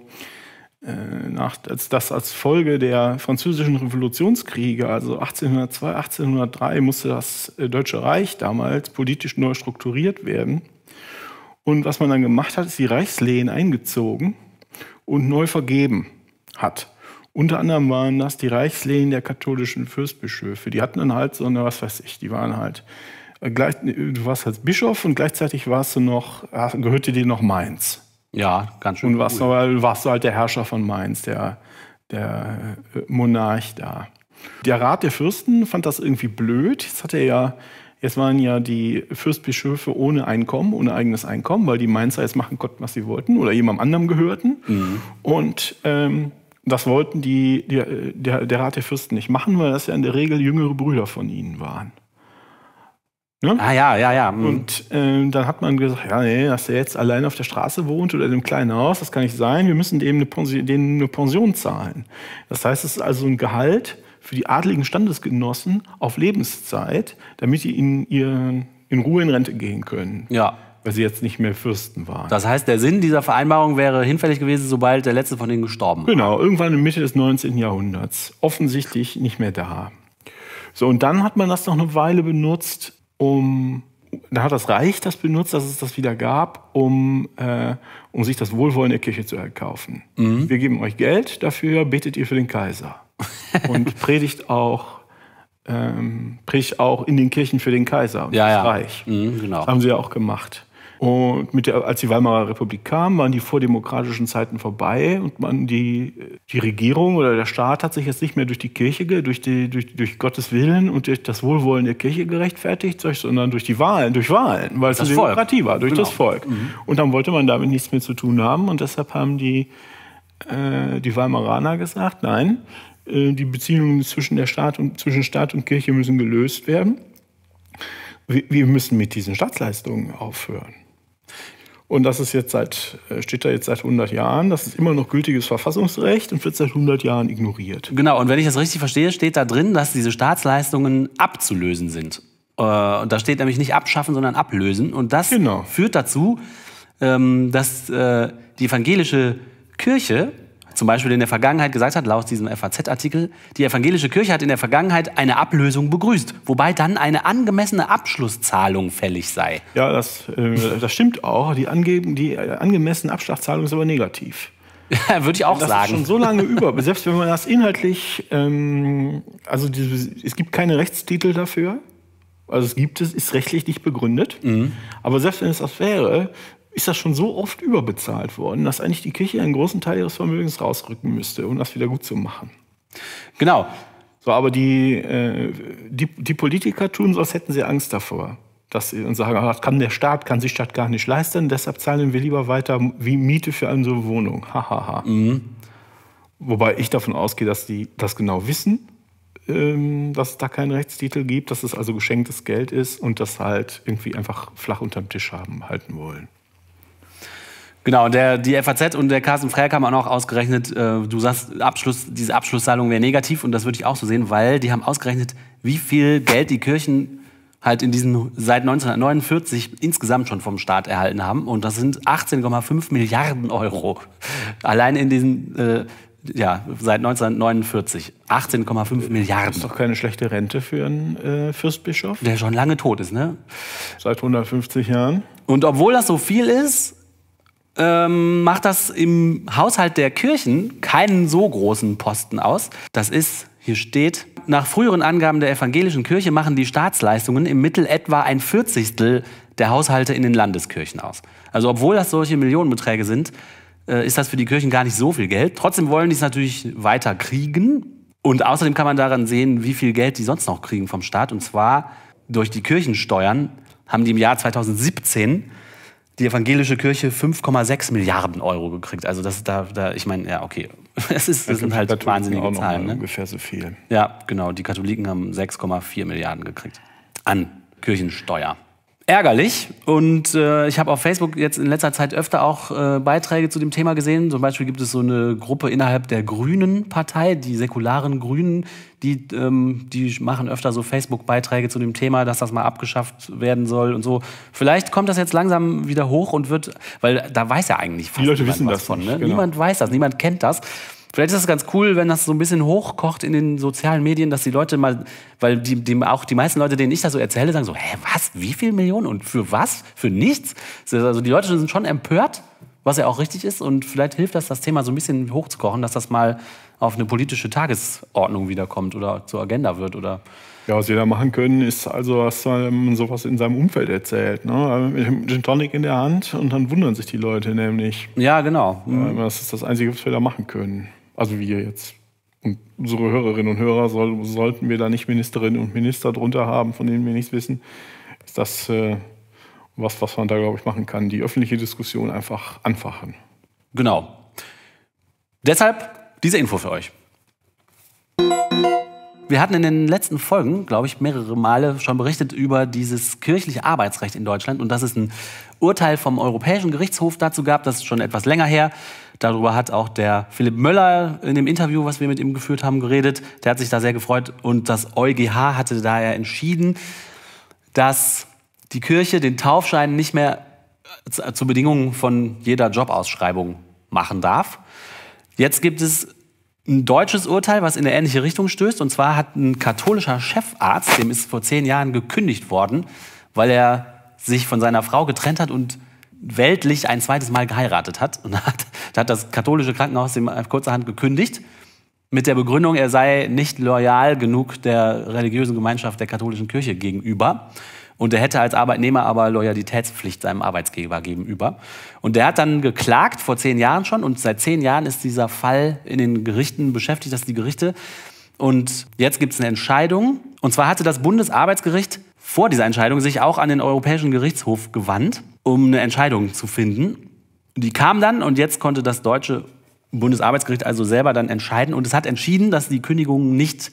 als Folge der französischen Revolutionskriege, also 1802, 1803, musste das Deutsche Reich damals politisch neu strukturiert werden. Und was man dann gemacht hat, ist die Reichslehen eingezogen und neu vergeben hat. Unter anderem waren das die Reichslehen der katholischen Fürstbischöfe. Die hatten dann halt so eine, was weiß ich, die waren halt, du warst als Bischof und gleichzeitig gehörte dir noch Mainz. Ja, ganz schön. Und warst du halt der Herrscher von Mainz, der Monarch da. Der Rat der Fürsten fand das irgendwie blöd. Jetzt waren ja die Fürstbischöfe ohne eigenes Einkommen, weil die Mainzer jetzt machen konnten, was sie wollten oder jemandem anderem gehörten. Mhm. Und das wollten der Rat der Fürsten nicht machen, weil das ja in der Regel jüngere Brüder von ihnen waren. Ne? Ah, ja. Mhm. Und dann hat man gesagt, ja, nee, dass der jetzt allein auf der Straße wohnt oder in einem kleinen Haus, das kann nicht sein. Wir müssen denen eine Pension zahlen. Das heißt, es ist also ein Gehalt für die adligen Standesgenossen auf Lebenszeit, damit die in Ruhe in Rente gehen können. Ja. Weil sie jetzt nicht mehr Fürsten waren. Das heißt, der Sinn dieser Vereinbarung wäre hinfällig gewesen, sobald der letzte von denen gestorben war. Genau, irgendwann in der Mitte des 19. Jahrhunderts. Offensichtlich nicht mehr da. So, und dann hat man das noch eine Weile benutzt, da hat das Reich das benutzt, dass es das wieder gab, um sich das Wohlwollen der Kirche zu erkaufen. Mhm. Wir geben euch Geld, dafür betet ihr für den Kaiser. Und predigt auch in den Kirchen für den Kaiser und das Reich. Mhm, genau. Das haben sie ja auch gemacht. Und als die Weimarer Republik kam, waren die vordemokratischen Zeiten vorbei und die Regierung oder der Staat hat sich jetzt nicht mehr durch die Kirche, durch Gottes Willen und durch das Wohlwollen der Kirche gerechtfertigt, sondern durch Wahlen, weil es eine Demokratie war, durch das Volk. Mhm. Und dann wollte man damit nichts mehr zu tun haben und deshalb haben die Weimaraner gesagt, nein, die Beziehungen zwischen Staat und Kirche müssen gelöst werden. Wir müssen mit diesen Staatsleistungen aufhören. Und das ist steht da jetzt seit 100 Jahren. Das ist immer noch gültiges Verfassungsrecht und wird seit 100 Jahren ignoriert. Genau, und wenn ich das richtig verstehe, steht da drin, dass diese Staatsleistungen abzulösen sind. Und da steht nämlich nicht abschaffen, sondern ablösen. Und das führt dazu, dass die evangelische Kirche zum Beispiel in der Vergangenheit gesagt hat, laut diesem FAZ-Artikel, die evangelische Kirche hat in der Vergangenheit eine Ablösung begrüßt, wobei dann eine angemessene Abschlusszahlung fällig sei. Ja, das stimmt auch. Die angemessene Abschlusszahlung ist aber negativ. Würde ich auch sagen. Das ist schon so lange selbst wenn man das inhaltlich, es gibt keine Rechtstitel dafür, also ist rechtlich nicht begründet, aber selbst wenn es das wäre, ist das schon so oft überbezahlt worden, dass eigentlich die Kirche einen großen Teil ihres Vermögens rausrücken müsste, um das wieder gut zu machen. Genau. So, aber die Politiker tun so, als hätten sie Angst davor. Dass sie und sagen, kann die Stadt gar nicht leisten, deshalb zahlen wir lieber weiter wie Miete für unsere Wohnung. Wobei ich davon ausgehe, dass die das genau wissen, dass es da keinen Rechtstitel gibt, dass es also geschenktes Geld ist und das halt irgendwie einfach flach unterm Tisch halten wollen. Genau, die FAZ und der Carsten Frerk haben auch noch ausgerechnet, du sagst, diese Abschlusszahlung wäre negativ und das würde ich auch so sehen, weil die haben ausgerechnet, wie viel Geld die Kirchen halt seit 1949 insgesamt schon vom Staat erhalten haben. Und das sind 18,5 Milliarden Euro. Allein in diesen, seit 1949. 18,5 Milliarden. Das ist doch keine schlechte Rente für einen Fürstbischof. Der schon lange tot ist, ne? Seit 150 Jahren. Und obwohl das so viel ist, macht das im Haushalt der Kirchen keinen so großen Posten aus. Das ist, hier steht, nach früheren Angaben der evangelischen Kirche machen die Staatsleistungen im Mittel etwa 1/40 der Haushalte in den Landeskirchen aus. Also obwohl das solche Millionenbeträge sind, ist das für die Kirchen gar nicht so viel Geld. Trotzdem wollen die es natürlich weiter kriegen. Und außerdem kann man daran sehen, wie viel Geld die sonst noch kriegen vom Staat. Und zwar durch die Kirchensteuern haben die im Jahr 2017 die evangelische Kirche 5,6 Milliarden Euro gekriegt. Also das ist ich meine, ja, okay. Das sind halt wahnsinnige Zahlen. Ne? Ungefähr so viel. Ja, genau. Die Katholiken haben 6,4 Milliarden gekriegt an Kirchensteuer. Ärgerlich. Und ich habe auf Facebook jetzt in letzter Zeit öfter auch Beiträge zu dem Thema gesehen. Zum Beispiel gibt es so eine Gruppe innerhalb der Grünen Partei, die säkularen Grünen, die machen öfter so Facebook-Beiträge zu dem Thema, dass das mal abgeschafft werden soll und so. Vielleicht kommt das jetzt langsam wieder hoch und wird, weil da weiß ja eigentlich fast niemand wissen was von. Nicht, Ne? genau. Niemand weiß das, niemand kennt das. Vielleicht ist das ganz cool, wenn das so ein bisschen hochkocht in den sozialen Medien, dass die Leute mal, weil auch die meisten Leute, denen ich das so erzähle, sagen so, hä, was, wie viel Millionen und für was? Für nichts? Also die Leute sind schon empört, was ja auch richtig ist und vielleicht hilft das Thema so ein bisschen hochzukochen, dass das mal auf eine politische Tagesordnung wiederkommt oder zur Agenda wird oder... Ja, was wir da machen können, ist also, dass man sowas in seinem Umfeld erzählt. Ne? Mit dem Gin Tonic in der Hand und dann wundern sich die Leute nämlich. Ja, genau. Das ist das Einzige, was wir da machen können. Also wir jetzt. Und unsere Hörerinnen und Hörer sollten wir da nicht Ministerinnen und Minister drunter haben, von denen wir nichts wissen, ist das was man da, glaube ich, machen kann. Die öffentliche Diskussion einfach anfachen. Genau. Deshalb diese Info für euch. Wir hatten in den letzten Folgen, glaube ich, mehrere Male schon berichtet über dieses kirchliche Arbeitsrecht in Deutschland und dass es ein Urteil vom Europäischen Gerichtshof dazu gab. Das ist schon etwas länger her. Darüber hat auch der Philipp Möller in dem Interview, was wir mit ihm geführt haben, geredet. Der hat sich da sehr gefreut. Und das EuGH hatte daher entschieden, dass die Kirche den Taufschein nicht mehr zur Bedingung von jeder Jobausschreibung machen darf. Jetzt gibt es ein deutsches Urteil, was in eine ähnliche Richtung stößt. Und zwar hat ein katholischer Chefarzt, dem ist vor 10 Jahren gekündigt worden, weil er sich von seiner Frau getrennt hat und weltlich ein zweites Mal geheiratet hat. Und da hat das katholische Krankenhaus ihm kurzerhand gekündigt, mit der Begründung, er sei nicht loyal genug der religiösen Gemeinschaft der katholischen Kirche gegenüber. Und er hätte als Arbeitnehmer aber Loyalitätspflicht seinem Arbeitgeber gegenüber. Und der hat dann geklagt, vor 10 Jahren schon. Und seit 10 Jahren ist dieser Fall in den Gerichten beschäftigt, das sind die Gerichte. Und jetzt gibt es eine Entscheidung. Und zwar hatte das Bundesarbeitsgericht vor dieser Entscheidung sich auch an den Europäischen Gerichtshof gewandt, um eine Entscheidung zu finden. Die kam dann und jetzt konnte das deutsche Bundesarbeitsgericht also selber dann entscheiden. Und es hat entschieden, dass die Kündigung nicht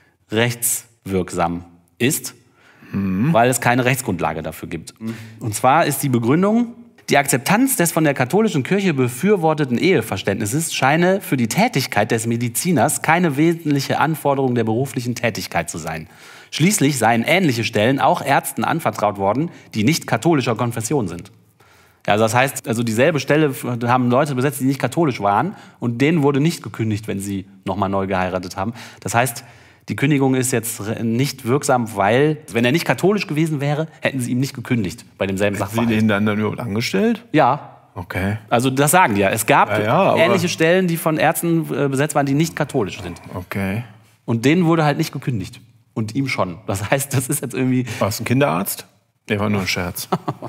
rechtswirksam ist, weil es keine Rechtsgrundlage dafür gibt. Und zwar ist die Begründung, die Akzeptanz des von der katholischen Kirche befürworteten Eheverständnisses scheine für die Tätigkeit des Mediziners keine wesentliche Anforderung der beruflichen Tätigkeit zu sein. Schließlich seien ähnliche Stellen auch Ärzten anvertraut worden, die nicht katholischer Konfession sind. Ja, also das heißt, also dieselbe Stelle haben Leute besetzt, die nicht katholisch waren und denen wurde nicht gekündigt, wenn sie nochmal neu geheiratet haben. Das heißt, die Kündigung ist jetzt nicht wirksam, weil, wenn er nicht katholisch gewesen wäre, hätten sie ihm nicht gekündigt bei demselben Sachverhalt. Sind Sie den dann überhaupt angestellt? Ja. Okay. Also das sagen die ja. Es gab aber ähnliche Stellen, die von Ärzten besetzt waren, die nicht katholisch sind. Okay. Und denen wurde halt nicht gekündigt. Und ihm schon. Das heißt, das ist jetzt irgendwie... War es ein Kinderarzt? Der war nur ein Scherz.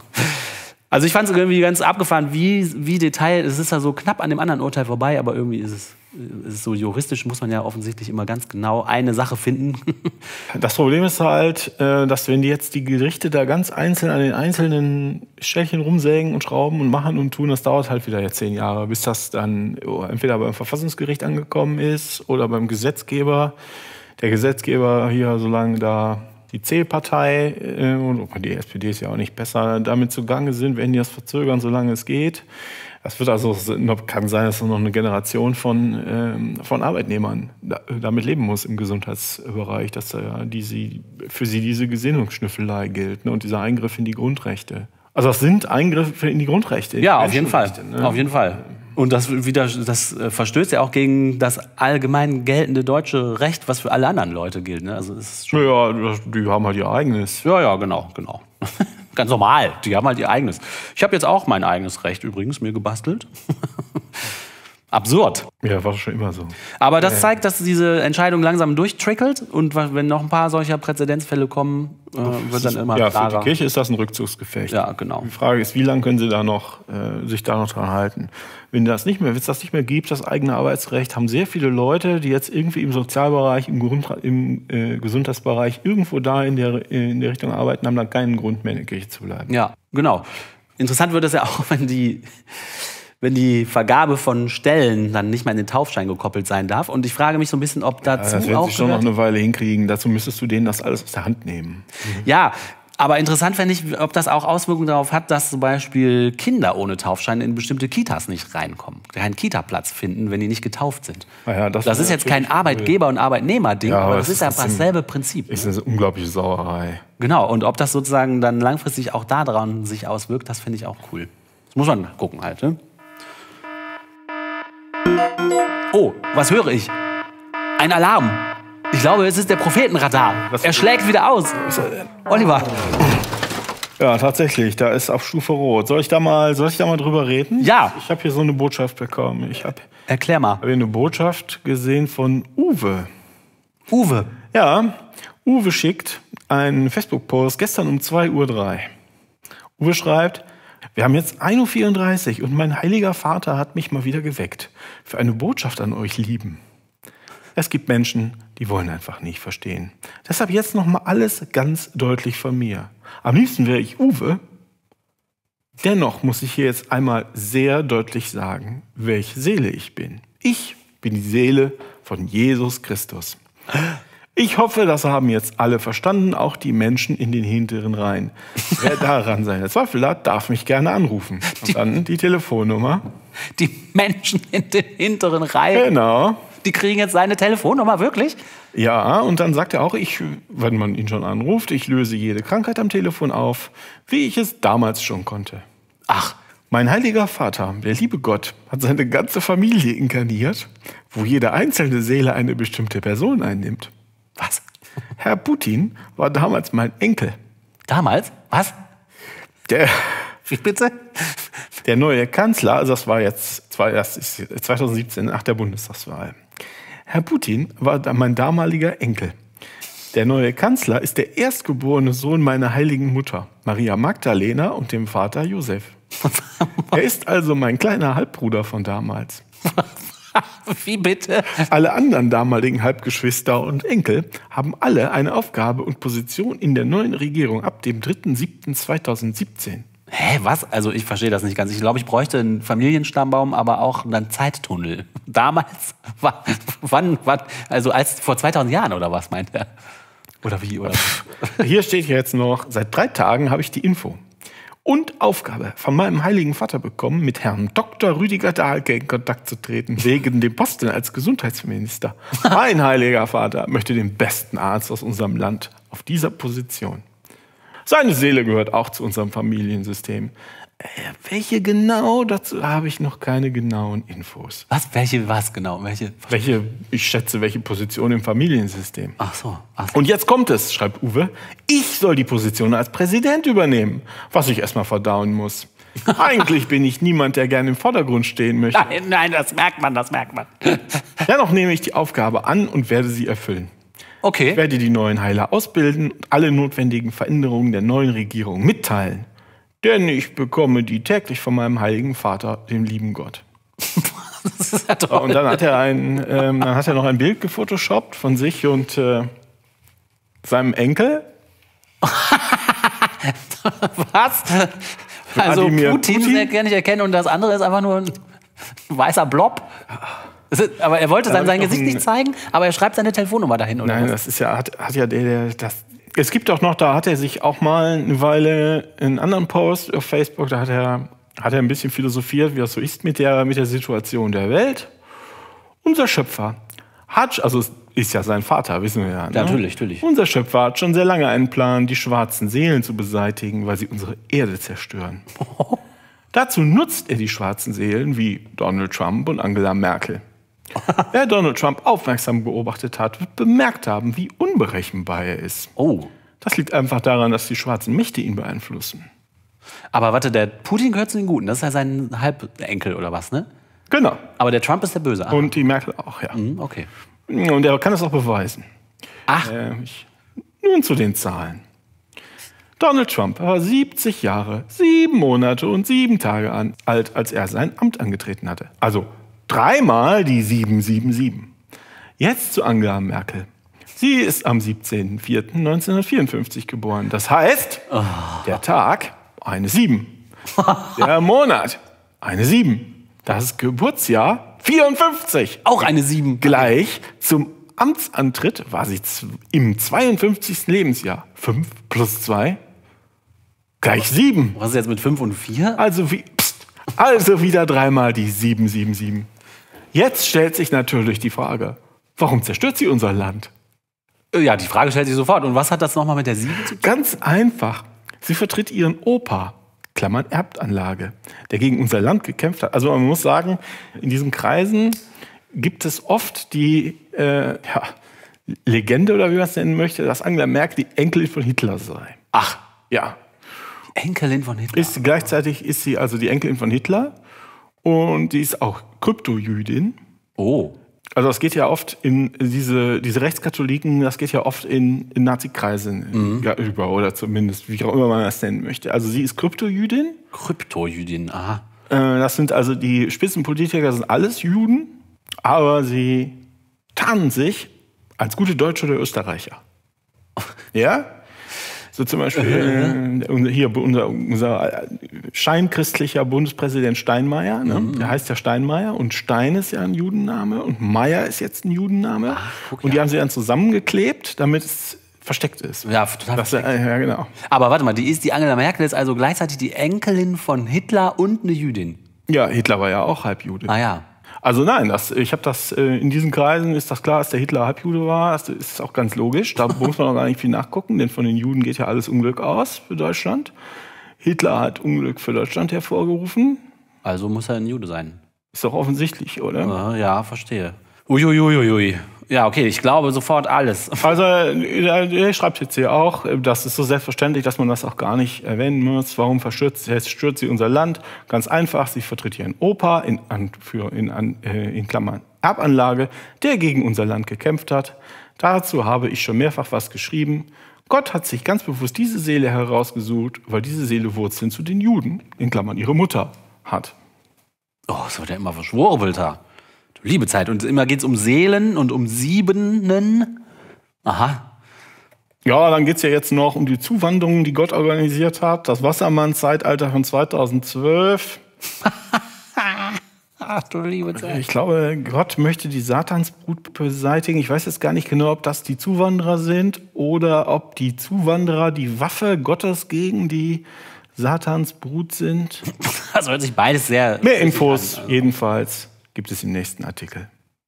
Also ich fand es irgendwie ganz abgefahren, wie Detail, es ist ja so knapp an dem anderen Urteil vorbei, aber irgendwie ist es so juristisch, muss man ja offensichtlich immer ganz genau eine Sache finden. Das Problem ist halt, dass wenn die jetzt die Gerichte da ganz einzeln an den einzelnen Stellchen rumsägen und schrauben und machen und tun, das dauert halt wieder jetzt 10 Jahre, bis das dann entweder beim Verfassungsgericht angekommen ist oder beim Gesetzgeber. der Gesetzgeber hier, solange da die C-Partei und die SPD ist ja auch nicht besser, damit zugange sind, werden die das verzögern, solange es geht. Das wird also, kann sein, dass noch eine Generation von Arbeitnehmern damit leben muss im Gesundheitsbereich, dass für sie diese Gesinnungsschnüffelei gilt, ne, und dieser Eingriff in die Grundrechte. Also das sind Eingriffe in die Grundrechte. Ja, auf jeden Fall. Ne? Auf jeden Fall. Und das verstößt ja auch gegen das allgemein geltende deutsche Recht, was für alle anderen Leute gilt. Ne? Also es ist schon Ja, die haben halt ihr eigenes. ja, genau. Ganz normal, die haben halt ihr eigenes. Ich habe jetzt auch mein eigenes Recht übrigens mir gebastelt. Absurd. Ja, war schon immer so. Aber das zeigt, dass diese Entscheidung langsam durchtrickelt und wenn noch ein paar solcher Präzedenzfälle kommen, wird dann immer klarer. Für die Kirche ist das ein Rückzugsgefecht. Ja, genau. Die Frage ist, wie lange können sie da noch, sich da noch dran halten? Wenn es das nicht mehr gibt, das eigene Arbeitsrecht, haben sehr viele Leute, die jetzt irgendwie im Sozialbereich, im Gesundheitsbereich irgendwo da in der Richtung arbeiten, haben dann keinen Grund mehr in der Kirche zu bleiben. Ja, genau. Interessant wird es ja auch, wenn die Vergabe von Stellen dann nicht mehr an den Taufschein gekoppelt sein darf. Und ich frage mich so ein bisschen, ob dazu das werden auch sie schon noch eine Weile hinkriegen. Dazu müsstest du denen das alles aus der Hand nehmen. Ja, aber interessant fände ich, ob das auch Auswirkungen darauf hat, dass zum Beispiel Kinder ohne Taufschein in bestimmte Kitas nicht reinkommen, keinen Kita-Platz finden, wenn die nicht getauft sind. Ja, das ist jetzt kein Arbeitgeber- und Arbeitnehmer-Ding, Ja, aber das ist ja dasselbe Prinzip. Ist eine unglaubliche Sauerei. Genau, und ob das sozusagen dann langfristig auch daran sich auswirkt, das finde ich auch cool. Das muss man gucken halt, ne? Oh, was höre ich? Ein Alarm. Ich glaube, es ist der Prophetenradar. Er schlägt wieder aus. Oliver. Ja, tatsächlich, da ist auf Stufe Rot. Soll ich da mal drüber reden? Ja. Ich habe hier so eine Botschaft bekommen. Erklär mal. Habe hier eine Botschaft gesehen von Uwe. Uwe. Ja, Uwe schickt einen Facebook-Post gestern um 2:03 Uhr. Uwe schreibt: Wir haben jetzt 1:34 Uhr und mein heiliger Vater hat mich mal wieder geweckt. Für eine Botschaft an euch Lieben. Es gibt Menschen, die wollen einfach nicht verstehen. Deshalb jetzt noch mal alles ganz deutlich von mir. Am liebsten wäre ich Uwe. Dennoch muss ich hier jetzt einmal sehr deutlich sagen, welche Seele ich bin. Ich bin die Seele von Jesus Christus. Ich hoffe, das haben jetzt alle verstanden, auch die Menschen in den hinteren Reihen. Wer daran seine Zweifel hat, darf mich gerne anrufen. Und dann die Telefonnummer. Die Menschen in den hinteren Reihen. Genau. Die kriegen jetzt seine Telefonnummer, wirklich? Ja, und dann sagt er auch, wenn man ihn schon anruft, ich löse jede Krankheit am Telefon auf, wie ich es damals schon konnte. Ach. Mein heiliger Vater, der liebe Gott, hat seine ganze Familie inkarniert, wo jede einzelne Seele eine bestimmte Person einnimmt. Was? Herr Putin war damals mein Enkel. Damals? Was? Wie bitte? Der neue Kanzler, also das ist 2017 nach der Bundestagswahl. Herr Putin war mein damaliger Enkel. Der neue Kanzler ist der erstgeborene Sohn meiner heiligen Mutter, Maria Magdalena, und dem Vater Josef. Er ist also mein kleiner Halbbruder von damals. Wie bitte? Alle anderen damaligen Halbgeschwister und Enkel haben alle eine Aufgabe und Position in der neuen Regierung ab dem 3.7.2017. Hä, was? Also ich verstehe das nicht ganz. Ich glaube, ich bräuchte einen Familienstammbaum, aber auch einen Zeittunnel. Damals? Wann? Also vor 2000 Jahren oder was meint er? Oder wie? Oder? Hier steht jetzt noch, seit 3 Tagen habe ich die Info und Aufgabe von meinem heiligen Vater bekommen, mit Herrn Dr. Rüdiger Dahlke in Kontakt zu treten, wegen dem Posten als Gesundheitsminister. Mein heiliger Vater möchte den besten Arzt aus unserem Land auf dieser Position. Seine Seele gehört auch zu unserem Familiensystem. Welche genau? Dazu habe ich noch keine genauen Infos. Was? Was genau? Ich schätze, welche Position im Familiensystem. Ach so. Und jetzt kommt es, schreibt Uwe. Ich soll die Position als Präsident übernehmen, was ich erstmal verdauen muss. Eigentlich bin ich niemand, der gerne im Vordergrund stehen möchte. Nein, das merkt man. Dennoch nehme ich die Aufgabe an und werde sie erfüllen. Okay. Ich werde die neuen Heiler ausbilden und alle notwendigen Veränderungen der neuen Regierung mitteilen. Denn ich bekomme die täglich von meinem heiligen Vater, dem lieben Gott. Das ist ja toll. Und dann hat er noch ein Bild gefotoshoppt von sich und seinem Enkel. Was? Also Wladimir Putin kann ich erkennen und das andere ist einfach nur ein weißer Blob. Aber er wollte sein Gesicht nicht zeigen, aber er schreibt seine Telefonnummer dahin, oder? Nein, was? das ist ja, hat ja es gibt auch noch, da hat er sich auch mal eine Weile in einem anderen Post auf Facebook, da hat er ein bisschen philosophiert, wie das so ist mit der Situation der Welt. Unser Schöpfer hat, also ist ja sein Vater, wissen wir ja. Ne? Natürlich. Unser Schöpfer hat schon sehr lange einen Plan, die schwarzen Seelen zu beseitigen, weil sie unsere Erde zerstören. Dazu nutzt er die schwarzen Seelen wie Donald Trump und Angela Merkel. Wer Donald Trump aufmerksam beobachtet hat, wird bemerkt haben, wie unberechenbar er ist. Oh. Das liegt einfach daran, dass die schwarzen Mächte ihn beeinflussen. Aber warte, der Putin gehört zu den Guten. Das ist ja sein Halbenkel oder was, ne? Genau. Aber der Trump ist der Böse. Ah. Und die Merkel auch, ja. Okay. Und er kann es auch beweisen. Ach. Nun zu den Zahlen. Donald Trump war 70 Jahre, 7 Monate und 7 Tage alt, als er sein Amt angetreten hatte. Also 3-mal die 777. Jetzt zu Angela Merkel. Sie ist am 17.04.1954 geboren. Das heißt, der Tag, eine 7. Der Monat, eine 7. Das Geburtsjahr, 54. Auch eine 7. Gleich zum Amtsantritt war sie im 52. Lebensjahr. 5 plus 2, gleich 7. Was ist jetzt mit 5 und 4? Also wieder 3-mal die 777. Jetzt stellt sich natürlich die Frage, warum zerstört sie unser Land? Ja, die Frage stellt sich sofort. Und was hat das nochmal mit der 7 zu tun? Ganz einfach. Sie vertritt ihren Opa, Klammern Erbtanlage, der gegen unser Land gekämpft hat. Also man muss sagen, in diesen Kreisen gibt es oft die Legende, oder wie man es nennen möchte, dass Angela Merkel die Enkelin von Hitler sei. Ach, Ja. die Enkelin von Hitler. Gleichzeitig ist sie also die Enkelin von Hitler und die ist auch Kryptojüdin. Oh. Also das geht ja oft in diese Rechtskatholiken, das geht ja oft in Nazi-Kreise über, oder zumindest, wie auch immer man das nennen möchte. Also sie ist Kryptojüdin. Kryptojüdin, aha. Das sind also die Spitzenpolitiker, sind alles Juden, aber sie tarnen sich als gute Deutsche oder Österreicher. Ja? So zum Beispiel hier unser scheinchristlicher Bundespräsident Steinmeier, ne? Der heißt ja Steinmeier und Stein ist ja ein Judenname und Meier ist jetzt ein Judenname. Und die haben sie dann zusammengeklebt, damit es versteckt ist. Ja, total versteckt. Ja, genau. Aber warte mal, die Angela Merkel ist also gleichzeitig die Enkelin von Hitler und eine Jüdin. Ja, Hitler war ja auch Halbjude. Ah ja. Also nein, ich habe das in diesen Kreisen ist das klar, dass der Hitler Halbjude war. Das ist auch ganz logisch. Da muss man auch gar nicht viel nachgucken, denn von den Juden geht ja alles Unglück aus für Deutschland. Hitler hat Unglück für Deutschland hervorgerufen. Also muss er ein Jude sein. Ist doch offensichtlich, oder? Ja, verstehe. Uiuiuiui. Ja, okay, ich glaube sofort alles. Also er schreibt jetzt hier auch, das ist so selbstverständlich, dass man das auch gar nicht erwähnen muss. Warum verstört sie unser Land? Ganz einfach, sie vertritt ihren Opa in Klammern Erbanlage, der gegen unser Land gekämpft hat. Dazu habe ich schon mehrfach was geschrieben. Gott hat sich ganz bewusst diese Seele herausgesucht, weil diese Seele Wurzeln zu den Juden, in Klammern ihre Mutter, hat. Oh, es wird ja immer verschwurbelter. Liebe Zeit. Und immer geht es um Seelen und um Siebenen. Aha. Ja, dann geht es ja jetzt noch um die Zuwanderung, die Gott organisiert hat. Das Wassermann-Zeitalter von 2012. Ach du liebe Zeit. Ich glaube, Gott möchte die Satansbrut beseitigen. Ich weiß jetzt gar nicht genau, ob das die Zuwanderer sind oder ob die Zuwanderer die Waffe Gottes gegen die Satansbrut sind. Das hört sich beides sehr... Mehr Infos jedenfalls gibt es im nächsten Artikel.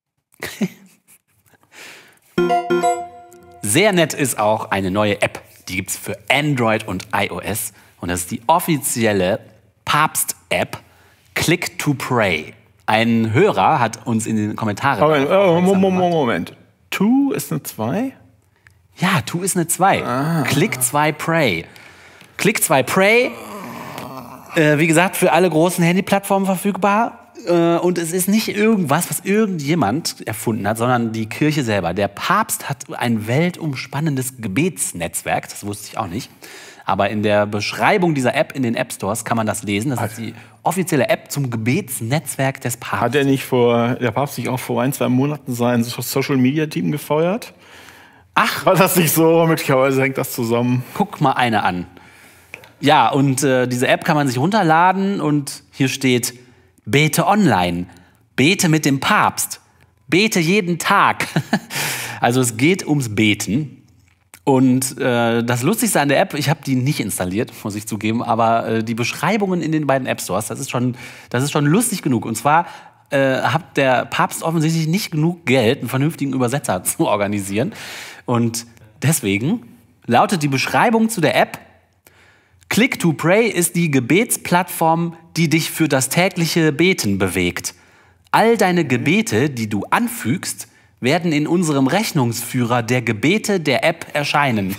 Sehr nett ist auch eine neue App. Die gibt es für Android und iOS. Und das ist die offizielle Papst-App Click to Pray. Ein Hörer hat uns in den Kommentaren... Moment. To ist eine 2? Ja, To ist eine 2. Click 2 Pray. Click 2 Pray, wie gesagt, für alle großen Handyplattformen verfügbar. Und es ist nicht irgendwas, was irgendjemand erfunden hat, sondern die Kirche selber. Der Papst hat ein weltumspannendes Gebetsnetzwerk, das wusste ich auch nicht. Aber in der Beschreibung dieser App in den App Stores kann man das lesen. Das ist die offizielle App zum Gebetsnetzwerk des Papstes. Hat der Papst nicht auch vor 1-2 Monaten sein Social-Media-Team gefeuert? Ach, war das nicht so? Möglicherweise hängt das zusammen. Guck mal eine an. Ja, und diese App kann man sich runterladen und hier steht: Bete online, bete mit dem Papst, Bete jeden Tag. Also es geht ums Beten. Und das Lustigste an der App, ich habe die nicht installiert, muss ich zugeben, aber die Beschreibungen in den beiden App-Stores, das ist schon lustig genug. Und zwar hat der Papst offensichtlich nicht genug Geld, einen vernünftigen Übersetzer zu organisieren. Und deswegen lautet die Beschreibung zu der App: Click to Pray ist die Gebetsplattform, die dich für das tägliche Beten bewegt. All deine Gebete, die du anfügst, werden in unserem Rechnungsführer der Gebete der App erscheinen.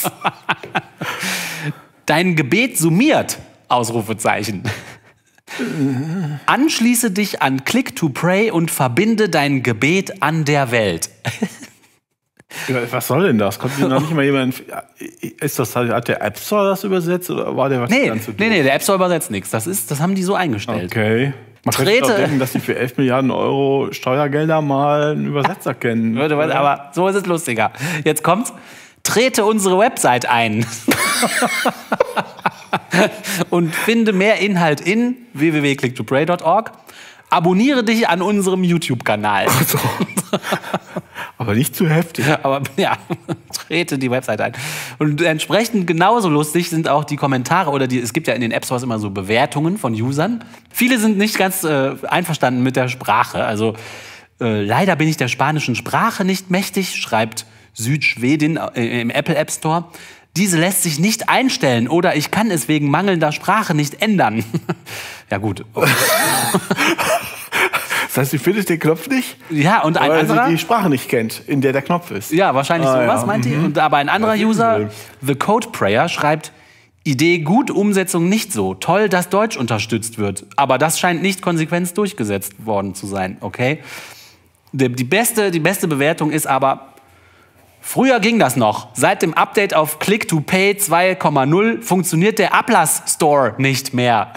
Dein Gebet summiert, Ausrufezeichen. Anschließe dich an Click to Pray und verbinde dein Gebet an der Welt. Was soll denn das? Konnte noch nicht mal jemand. Hat der App Store das übersetzt oder war der was ganz so doof? Nee, der App Store übersetzt nichts. Das haben die so eingestellt. Okay. Man könnte doch denken, dass die für 11 Milliarden Euro Steuergelder mal einen Übersetzer kennen. Aber so ist es lustiger. Jetzt kommt's. Trete unsere Website ein. Und finde mehr Inhalt in www.clicktopray.org. Abonniere dich an unserem YouTube-Kanal. Also, aber nicht zu heftig. Aber ja, trete die Website ein. Und entsprechend genauso lustig sind auch die Kommentare oder es gibt ja in den App Stores immer so Bewertungen von Usern. Viele sind nicht ganz einverstanden mit der Sprache. Also leider bin ich der spanischen Sprache nicht mächtig, schreibt Südschwedin im Apple App Store. Diese lässt sich nicht einstellen oder ich kann es wegen mangelnder Sprache nicht ändern. Ja gut. Das heißt, sie findet den Knopf nicht? Ja, und ein anderer, sie die Sprache nicht kennt, in der Knopf ist. Ja, wahrscheinlich sowas, meint die. Und aber ein anderer User, The Code Prayer, schreibt: Idee gut, Umsetzung nicht so. Toll, dass Deutsch unterstützt wird. Aber das scheint nicht konsequent durchgesetzt worden zu sein. Okay? Die beste Bewertung ist aber: Früher ging das noch. Seit dem Update auf Click to Pay 2.0 funktioniert der Ablass Store nicht mehr.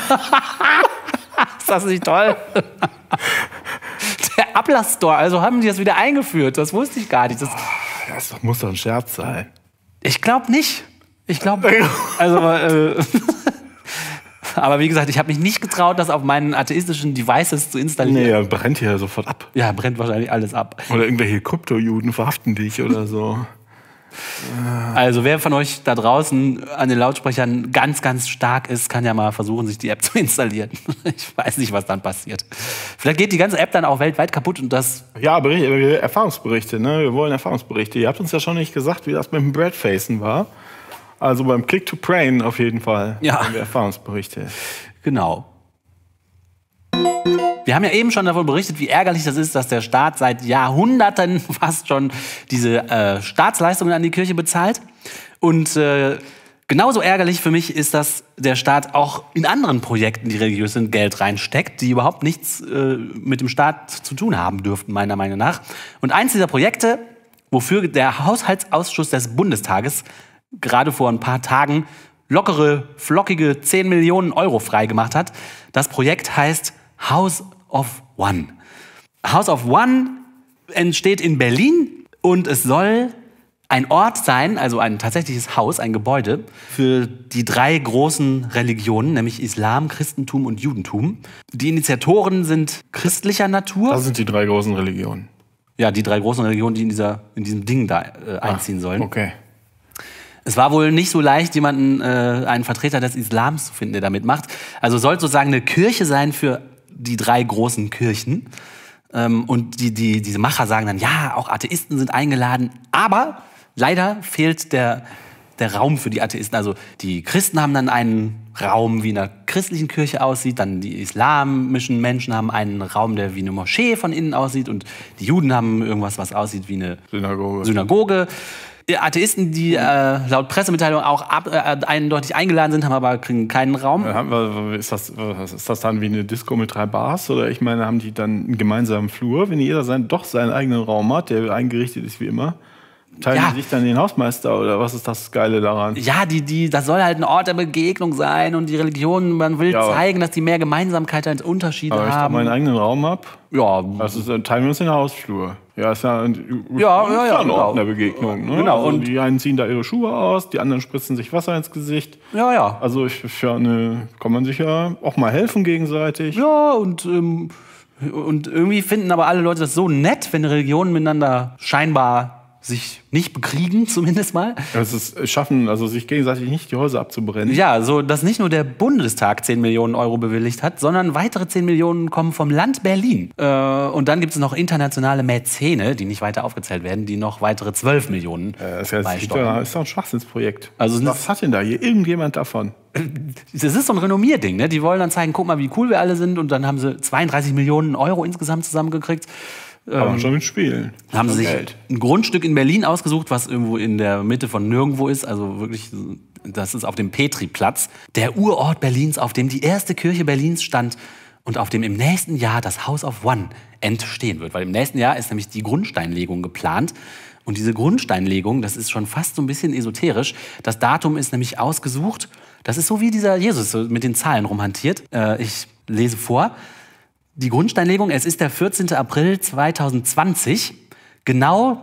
Ist das nicht toll? Der Ablass Store, also haben die das wieder eingeführt. Das wusste ich gar nicht. Das muss doch ein Scherz sein. Ich glaube nicht. Ich glaube, aber wie gesagt, ich habe mich nicht getraut, das auf meinen atheistischen Devices zu installieren. Nee, ja, brennt hier sofort ab. Ja, brennt wahrscheinlich alles ab. Oder irgendwelche Kryptojuden verhaften dich oder so. Also wer von euch da draußen an den Lautsprechern ganz, ganz stark ist, kann ja mal versuchen, sich die App zu installieren. Ich weiß nicht, was dann passiert. Vielleicht geht die ganze App dann auch weltweit kaputt und das... Ja, Erfahrungsberichte, ne? Wir wollen Erfahrungsberichte. Ihr habt uns ja schon nicht gesagt, wie das mit dem Breadfacen war. Also beim Click to Pray auf jeden Fall. Ja. Haben wir Erfahrungsberichte. Genau. Wir haben ja eben schon davon berichtet, wie ärgerlich das ist, dass der Staat seit Jahrhunderten fast schon diese Staatsleistungen an die Kirche bezahlt. Und genauso ärgerlich für mich ist, dass der Staat auch in anderen Projekten, die religiös sind, Geld reinsteckt, die überhaupt nichts mit dem Staat zu tun haben dürften, meiner Meinung nach. Und eins dieser Projekte, wofür der Haushaltsausschuss des Bundestages gerade vor ein paar Tagen lockere, flockige 10 Millionen Euro freigemacht hat, das Projekt heißt House of One. House of One entsteht in Berlin und es soll ein Ort sein, also ein tatsächliches Haus, ein Gebäude, für die 3 großen Religionen, nämlich Islam, Christentum und Judentum. Die Initiatoren sind christlicher Natur. Das sind die 3 großen Religionen. Ja, die 3 großen Religionen, die in diesem Ding da einziehen sollen. Okay. Es war wohl nicht so leicht, einen Vertreter des Islams zu finden, der da mitmacht. Also soll sozusagen eine Kirche sein für die 3 großen Kirchen. Und diese Macher sagen dann, ja, auch Atheisten sind eingeladen. Aber leider fehlt der Raum für die Atheisten. Also die Christen haben dann einen Raum, wie in einer christlichen Kirche aussieht. Dann die islamischen Menschen haben einen Raum, der wie eine Moschee von innen aussieht. Und die Juden haben irgendwas, was aussieht wie eine Synagoge. Die Atheisten, die laut Pressemitteilung auch eindeutig eingeladen sind, haben aber kriegen keinen Raum. Ist das dann wie eine Disco mit 3 Bars? Oder ich meine, haben die dann einen gemeinsamen Flur, wenn jeder seinen eigenen Raum hat, der eingerichtet ist wie immer? Teilen die sich dann den Hausmeister oder was ist das Geile daran? Ja, das soll halt ein Ort der Begegnung sein und die Religion, man will zeigen, dass die mehr Gemeinsamkeit als Unterschiede haben. Aber wenn ich da meinen eigenen Raum habe, dann teilen wir uns den Hausflur. Ja, ist ja ein Ort der Begegnung. Ne? Genau. Also und die einen ziehen da ihre Schuhe aus, die anderen spritzen sich Wasser ins Gesicht. Ja. Also kann man sich ja auch mal helfen gegenseitig. Ja, und Und irgendwie finden aber alle Leute das so nett, wenn Religionen miteinander scheinbar sich nicht bekriegen, zumindest mal. Es schaffen, also sich gegenseitig nicht die Häuser abzubrennen. Ja, so dass nicht nur der Bundestag 10 Millionen Euro bewilligt hat, sondern weitere 10 Millionen kommen vom Land Berlin. Und dann gibt es noch internationale Mäzene, die nicht weiter aufgezählt werden, die noch weitere 12 Millionen beisteuern. Ist doch ein Schwachsinnsprojekt. Also was hat denn da hier irgendjemand davon? Das ist so ein Renommierding, ne? Die wollen dann zeigen, guck mal, wie cool wir alle sind. Und dann haben sie 32 Millionen Euro insgesamt zusammengekriegt. Aber schon mit Spielen. Haben sie sich ein Grundstück in Berlin ausgesucht, was irgendwo in der Mitte von nirgendwo ist. Also wirklich, das ist auf dem Petriplatz, der Urort Berlins, auf dem die erste Kirche Berlins stand und auf dem im nächsten Jahr das House of One entstehen wird. Weil im nächsten Jahr ist nämlich die Grundsteinlegung geplant. Und diese Grundsteinlegung, das ist schon fast so ein bisschen esoterisch. Das Datum ist nämlich ausgesucht. Das ist so wie dieser Jesus mit den Zahlen rumhantiert. Ich lese vor. Die Grundsteinlegung, es ist der 14. April 2020, genau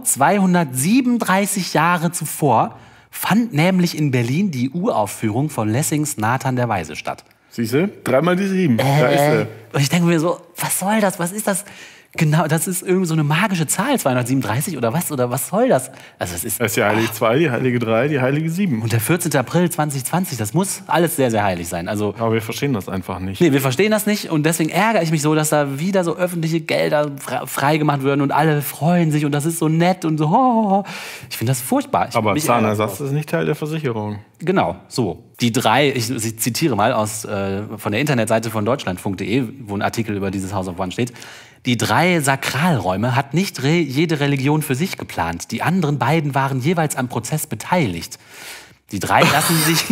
237 Jahre zuvor, fand nämlich in Berlin die Uraufführung von Lessings Nathan der Weise statt. Siehst du? 3 mal die 7. Da ist sie. Und ich denke mir so, was soll das? Was ist das? Genau, das ist irgendwie so eine magische Zahl, 237 oder was? Oder was soll das? Also das ist die Heilige 2, die Heilige 3, die Heilige 7. Und der 14. April 2020, das muss alles sehr, sehr heilig sein. Also, aber wir verstehen das einfach nicht. Nee, wir verstehen das nicht und deswegen ärgere ich mich so, dass da wieder so öffentliche Gelder freigemacht werden und alle freuen sich und das ist so nett und so. Oh. Ich finde das furchtbar. Aber Zahnersatz ist nicht Teil der Versicherung. Genau, so. Die 3, ich zitiere mal von der Internetseite von deutschlandfunk.de, wo ein Artikel über dieses House of One steht. Die 3 Sakralräume hat nicht jede Religion für sich geplant. Die anderen beiden waren jeweils am Prozess beteiligt. Die 3 lassen sich...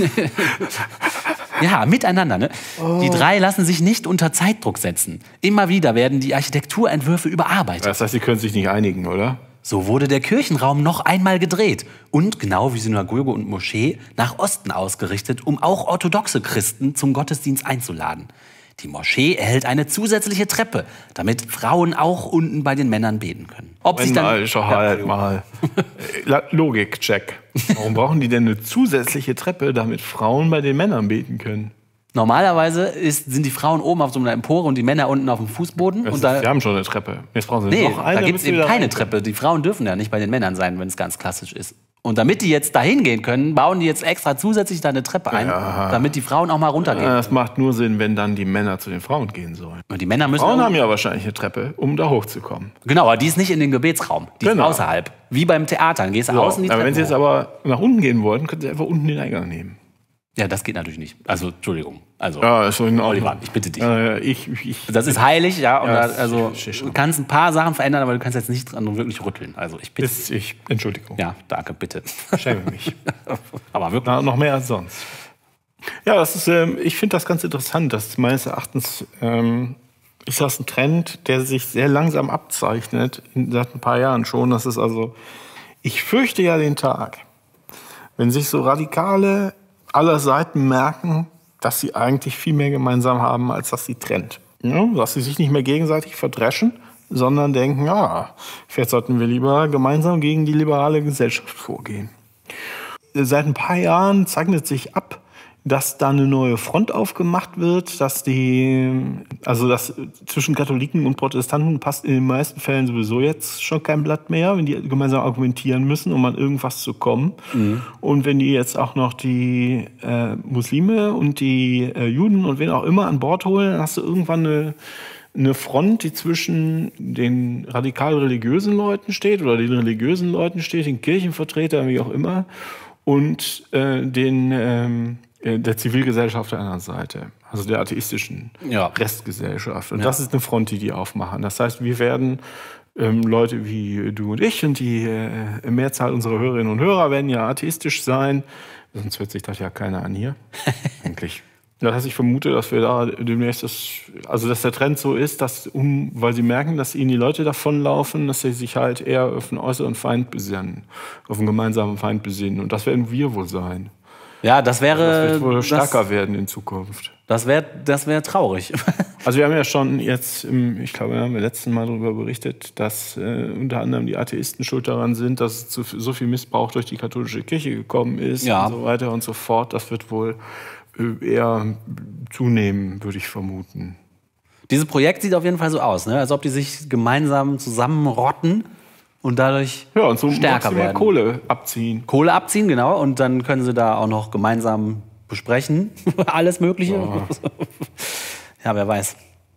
ja, miteinander, ne? Die 3 lassen sich nicht unter Zeitdruck setzen. Immer wieder werden die Architekturentwürfe überarbeitet. Das heißt, sie können sich nicht einigen, oder? So wurde der Kirchenraum noch einmal gedreht und, genau wie Synagoge und Moschee, nach Osten ausgerichtet, um auch orthodoxe Christen zum Gottesdienst einzuladen. Die Moschee erhält eine zusätzliche Treppe, damit Frauen auch unten bei den Männern beten können. Ob sich dann mal. Logik-Check. Warum brauchen die denn eine zusätzliche Treppe, damit Frauen bei den Männern beten können? Normalerweise sind die Frauen oben auf so einer Empore und die Männer unten auf dem Fußboden. Sie haben schon eine Treppe. Jetzt brauchen sie noch eine. Da gibt es eben keine Treppe. Die Frauen dürfen ja nicht bei den Männern sein, wenn es ganz klassisch ist. Und damit die jetzt dahin gehen können, bauen die jetzt extra zusätzlich da eine Treppe ein, damit die Frauen auch mal runtergehen. Das macht nur Sinn, wenn dann die Männer zu den Frauen gehen sollen. Und die Männer müssen Frauen haben ja wahrscheinlich eine Treppe, um da hochzukommen. Genau, aber die ist nicht in den Gebetsraum. Die ist außerhalb. Wie beim Theater. Dann gehst du außen die Treppe. Aber wenn sie jetzt aber nach unten gehen wollten, könnten sie einfach unten den Eingang nehmen. Ja, das geht natürlich nicht. Also, Entschordnung. Also, ist so in Oliver, ich bitte dich. Das ist heilig, ja. Und du kannst ein paar Sachen verändern, aber du kannst jetzt nicht dran wirklich rütteln. Also, ich bitte dich. Entschuldigung. Ja, danke, bitte. Schäme mich. Aber wirklich. Noch mehr als sonst. Ja, das ist, ich finde das ganz interessant. Das meines Erachtens ist das ein Trend, der sich sehr langsam abzeichnet, seit ein paar Jahren schon. Das ist also, ich fürchte ja den Tag, wenn sich so Radikale aller Seiten merken, dass sie eigentlich viel mehr gemeinsam haben, als dass sie trennt. Ja, dass sie sich nicht mehr gegenseitig verdreschen, sondern denken, ja, vielleicht sollten wir lieber gemeinsam gegen die liberale Gesellschaft vorgehen. Seit ein paar Jahren zeichnet sich ab, dass da eine neue Front aufgemacht wird, dass zwischen Katholiken und Protestanten passt in den meisten Fällen sowieso jetzt schon kein Blatt mehr, wenn die gemeinsam argumentieren müssen, um an irgendwas zu kommen. Mhm. Und wenn die jetzt auch noch die Muslime und die Juden und wen auch immer an Bord holen, dann hast du irgendwann eine Front, die zwischen den radikal religiösen Leuten steht oder den religiösen Leuten steht, den Kirchenvertretern, wie auch immer, und der Zivilgesellschaft der anderen Seite, also der atheistischen Restgesellschaft. Und das ist eine Front, die aufmachen. Das heißt, wir werden Leute wie du und ich und die Mehrzahl unserer Hörerinnen und Hörer werden ja atheistisch sein. Sonst hört sich das ja keiner an hier. Eigentlich. Das heißt, ich vermute, dass wir da demnächst dass der Trend so ist, dass weil sie merken, dass ihnen die Leute davonlaufen, dass sie sich halt eher auf einen äußeren Feind besinnen, auf einen gemeinsamen Feind besinnen. Und das werden wir wohl sein. Ja, das wird wohl stärker werden in Zukunft. Das wär traurig. Also wir haben ja schon jetzt, ich glaube, wir haben beim letzten Mal darüber berichtet, dass unter anderem die Atheisten schuld daran sind, dass es zu so viel Missbrauch durch die katholische Kirche gekommen ist und so weiter und so fort. Das wird wohl eher zunehmen, würde ich vermuten. Dieses Projekt sieht auf jeden Fall so aus, ne? Als ob die sich gemeinsam zusammenrotten und dadurch und so stärker werden. Kohle abziehen. Kohle abziehen, genau. Und dann können sie da auch noch gemeinsam besprechen. Alles Mögliche. Ja, wer weiß.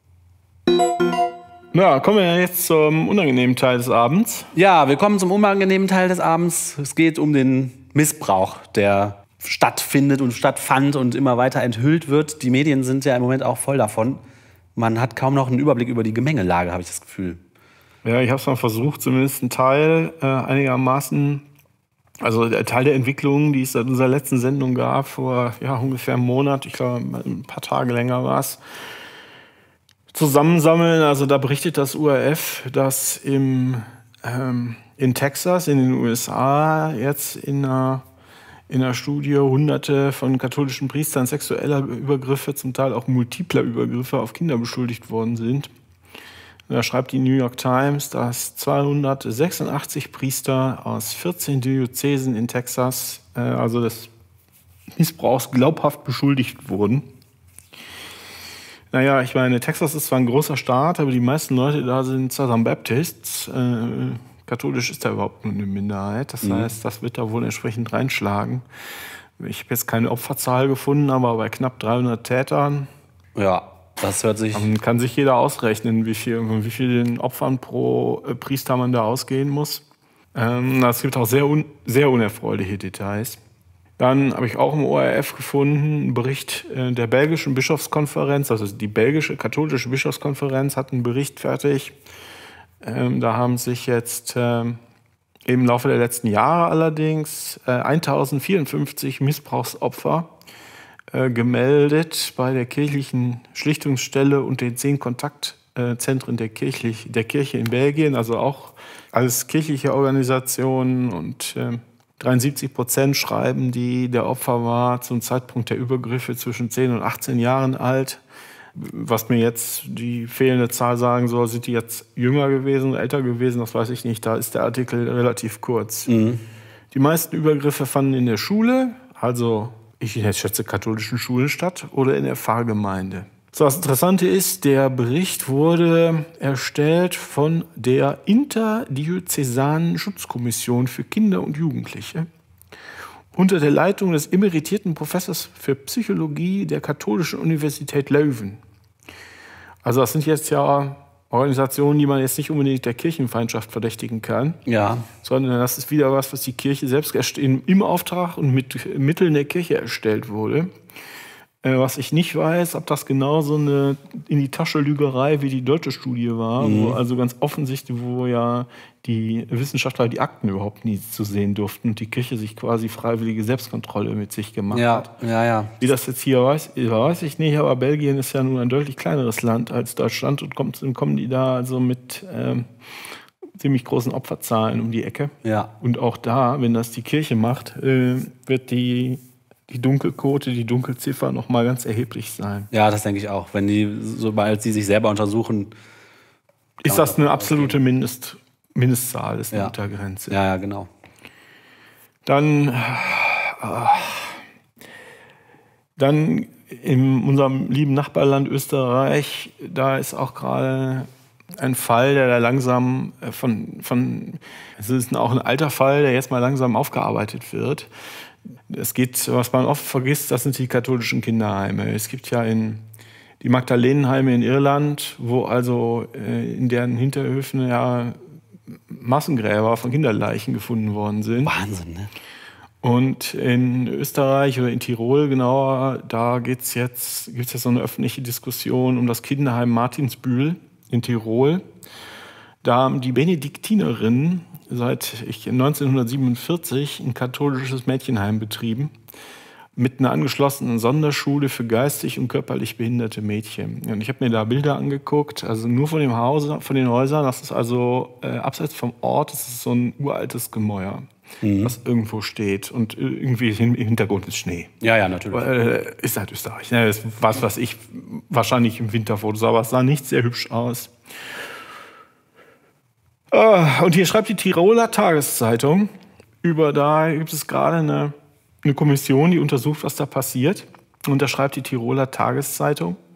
Na, kommen wir jetzt zum unangenehmen Teil des Abends. Ja, wir kommen zum unangenehmen Teil des Abends. Es geht um den Missbrauch, der stattfindet und stattfand und immer weiter enthüllt wird. Die Medien sind ja im Moment auch voll davon. Man hat kaum noch einen Überblick über die Gemengelage, habe ich das Gefühl. Ja, ich habe es mal versucht, zumindest einen Teil einigermaßen, also der Teil der Entwicklungen, die es seit unserer letzten Sendung gab, vor ungefähr einem Monat, ich glaube ein paar Tage länger war es, zusammensammeln. Also da berichtet das ORF, dass in Texas, in den USA, jetzt in einer Studie Hunderte von katholischen Priestern sexueller Übergriffe, zum Teil auch multipler Übergriffe auf Kinder beschuldigt worden sind. Da schreibt die New York Times, dass 286 Priester aus 14 Diözesen in Texas, also des Missbrauchs, glaubhaft beschuldigt wurden. Naja, ich meine, Texas ist zwar ein großer Staat, aber die meisten Leute da sind Southern Baptists. Katholisch ist da überhaupt nur eine Minderheit. Das heißt, das wird da wohl entsprechend reinschlagen. Ich habe jetzt keine Opferzahl gefunden, aber bei knapp 300 Tätern. Ja, das hört sich... Dann kann sich jeder ausrechnen, wie vielen Opfern pro Priester man da ausgehen muss. Es gibt auch sehr unerfreuliche Details. Dann habe ich auch im ORF gefunden einen Bericht der belgischen Bischofskonferenz, also die belgische katholische Bischofskonferenz hat einen Bericht fertig. Da haben sich jetzt im Laufe der letzten Jahre allerdings 1054 Missbrauchsopfer gemeldet bei der kirchlichen Schlichtungsstelle und den 10 Kontaktzentren der Kirche in Belgien, also auch als kirchliche Organisationen, und 73% schreiben, der Opfer war zum Zeitpunkt der Übergriffe zwischen 10 und 18 Jahren alt. Was mir jetzt die fehlende Zahl sagen soll, sind die jetzt jünger gewesen, älter gewesen, das weiß ich nicht. Da ist der Artikel relativ kurz. Die meisten Übergriffe fanden in der Schule, also ich schätze katholischen Schulen statt, oder in der Pfarrgemeinde. So, das Interessante ist, der Bericht wurde erstellt von der Interdiözesanen Schutzkommission für Kinder und Jugendliche unter der Leitung des emeritierten Professors für Psychologie der Katholischen Universität Leuven. Also das sind jetzt ja Organisationen, die man jetzt nicht unbedingt der Kirchenfeindschaft verdächtigen kann, sondern das ist wieder was die Kirche selbst im Auftrag und mit Mitteln der Kirche erstellt wurde. Was ich nicht weiß, ob das genauso eine in die Tasche Lügerei wie die deutsche Studie war, wo also ganz offensichtlich, wo ja die Wissenschaftler die Akten überhaupt nie zu sehen durften und die Kirche sich quasi freiwillige Selbstkontrolle mit sich gemacht hat. Ja. Wie das jetzt hier weiß ich nicht, aber Belgien ist ja nun ein deutlich kleineres Land als Deutschland und kommen die da also mit ziemlich großen Opferzahlen um die Ecke. Ja. Und auch da, wenn das die Kirche macht, wird die Dunkelquote, die Dunkelziffer noch mal ganz erheblich sein. Ja, das denke ich auch. Sobald sie sich selber untersuchen... Ist das eine absolute Mindestzahl, ist eine Untergrenze. Ja, genau. Dann in unserem lieben Nachbarland Österreich, da ist auch gerade ein Fall, der da langsam es ist auch ein alter Fall, der jetzt mal langsam aufgearbeitet wird. Es geht, was man oft vergisst, das sind die katholischen Kinderheime. Es gibt ja die Magdalenenheime in Irland, wo also in deren Hinterhöfen ja Massengräber von Kinderleichen gefunden worden sind. Wahnsinn, ne? Und in Österreich oder in Tirol genauer, da gibt's jetzt so eine öffentliche Diskussion um das Kinderheim Martinsbühl in Tirol. Da haben die Benediktinerinnen seit 1947 ein katholisches Mädchenheim betrieben mit einer angeschlossenen Sonderschule für geistig und körperlich behinderte Mädchen. Und ich habe mir da Bilder angeguckt, also nur von den Häusern. Das ist also abseits vom Ort, das ist so ein uraltes Gemäuer, was irgendwo steht. Und irgendwie im Hintergrund ist Schnee. Ja, natürlich. Ist halt Österreich. Ne? Das ist was ich wahrscheinlich im Winterfotos, aber es sah nicht sehr hübsch aus. Und hier schreibt die Tiroler Tageszeitung da gibt es gerade eine Kommission, die untersucht, was da passiert. Und da schreibt die Tiroler Tageszeitung: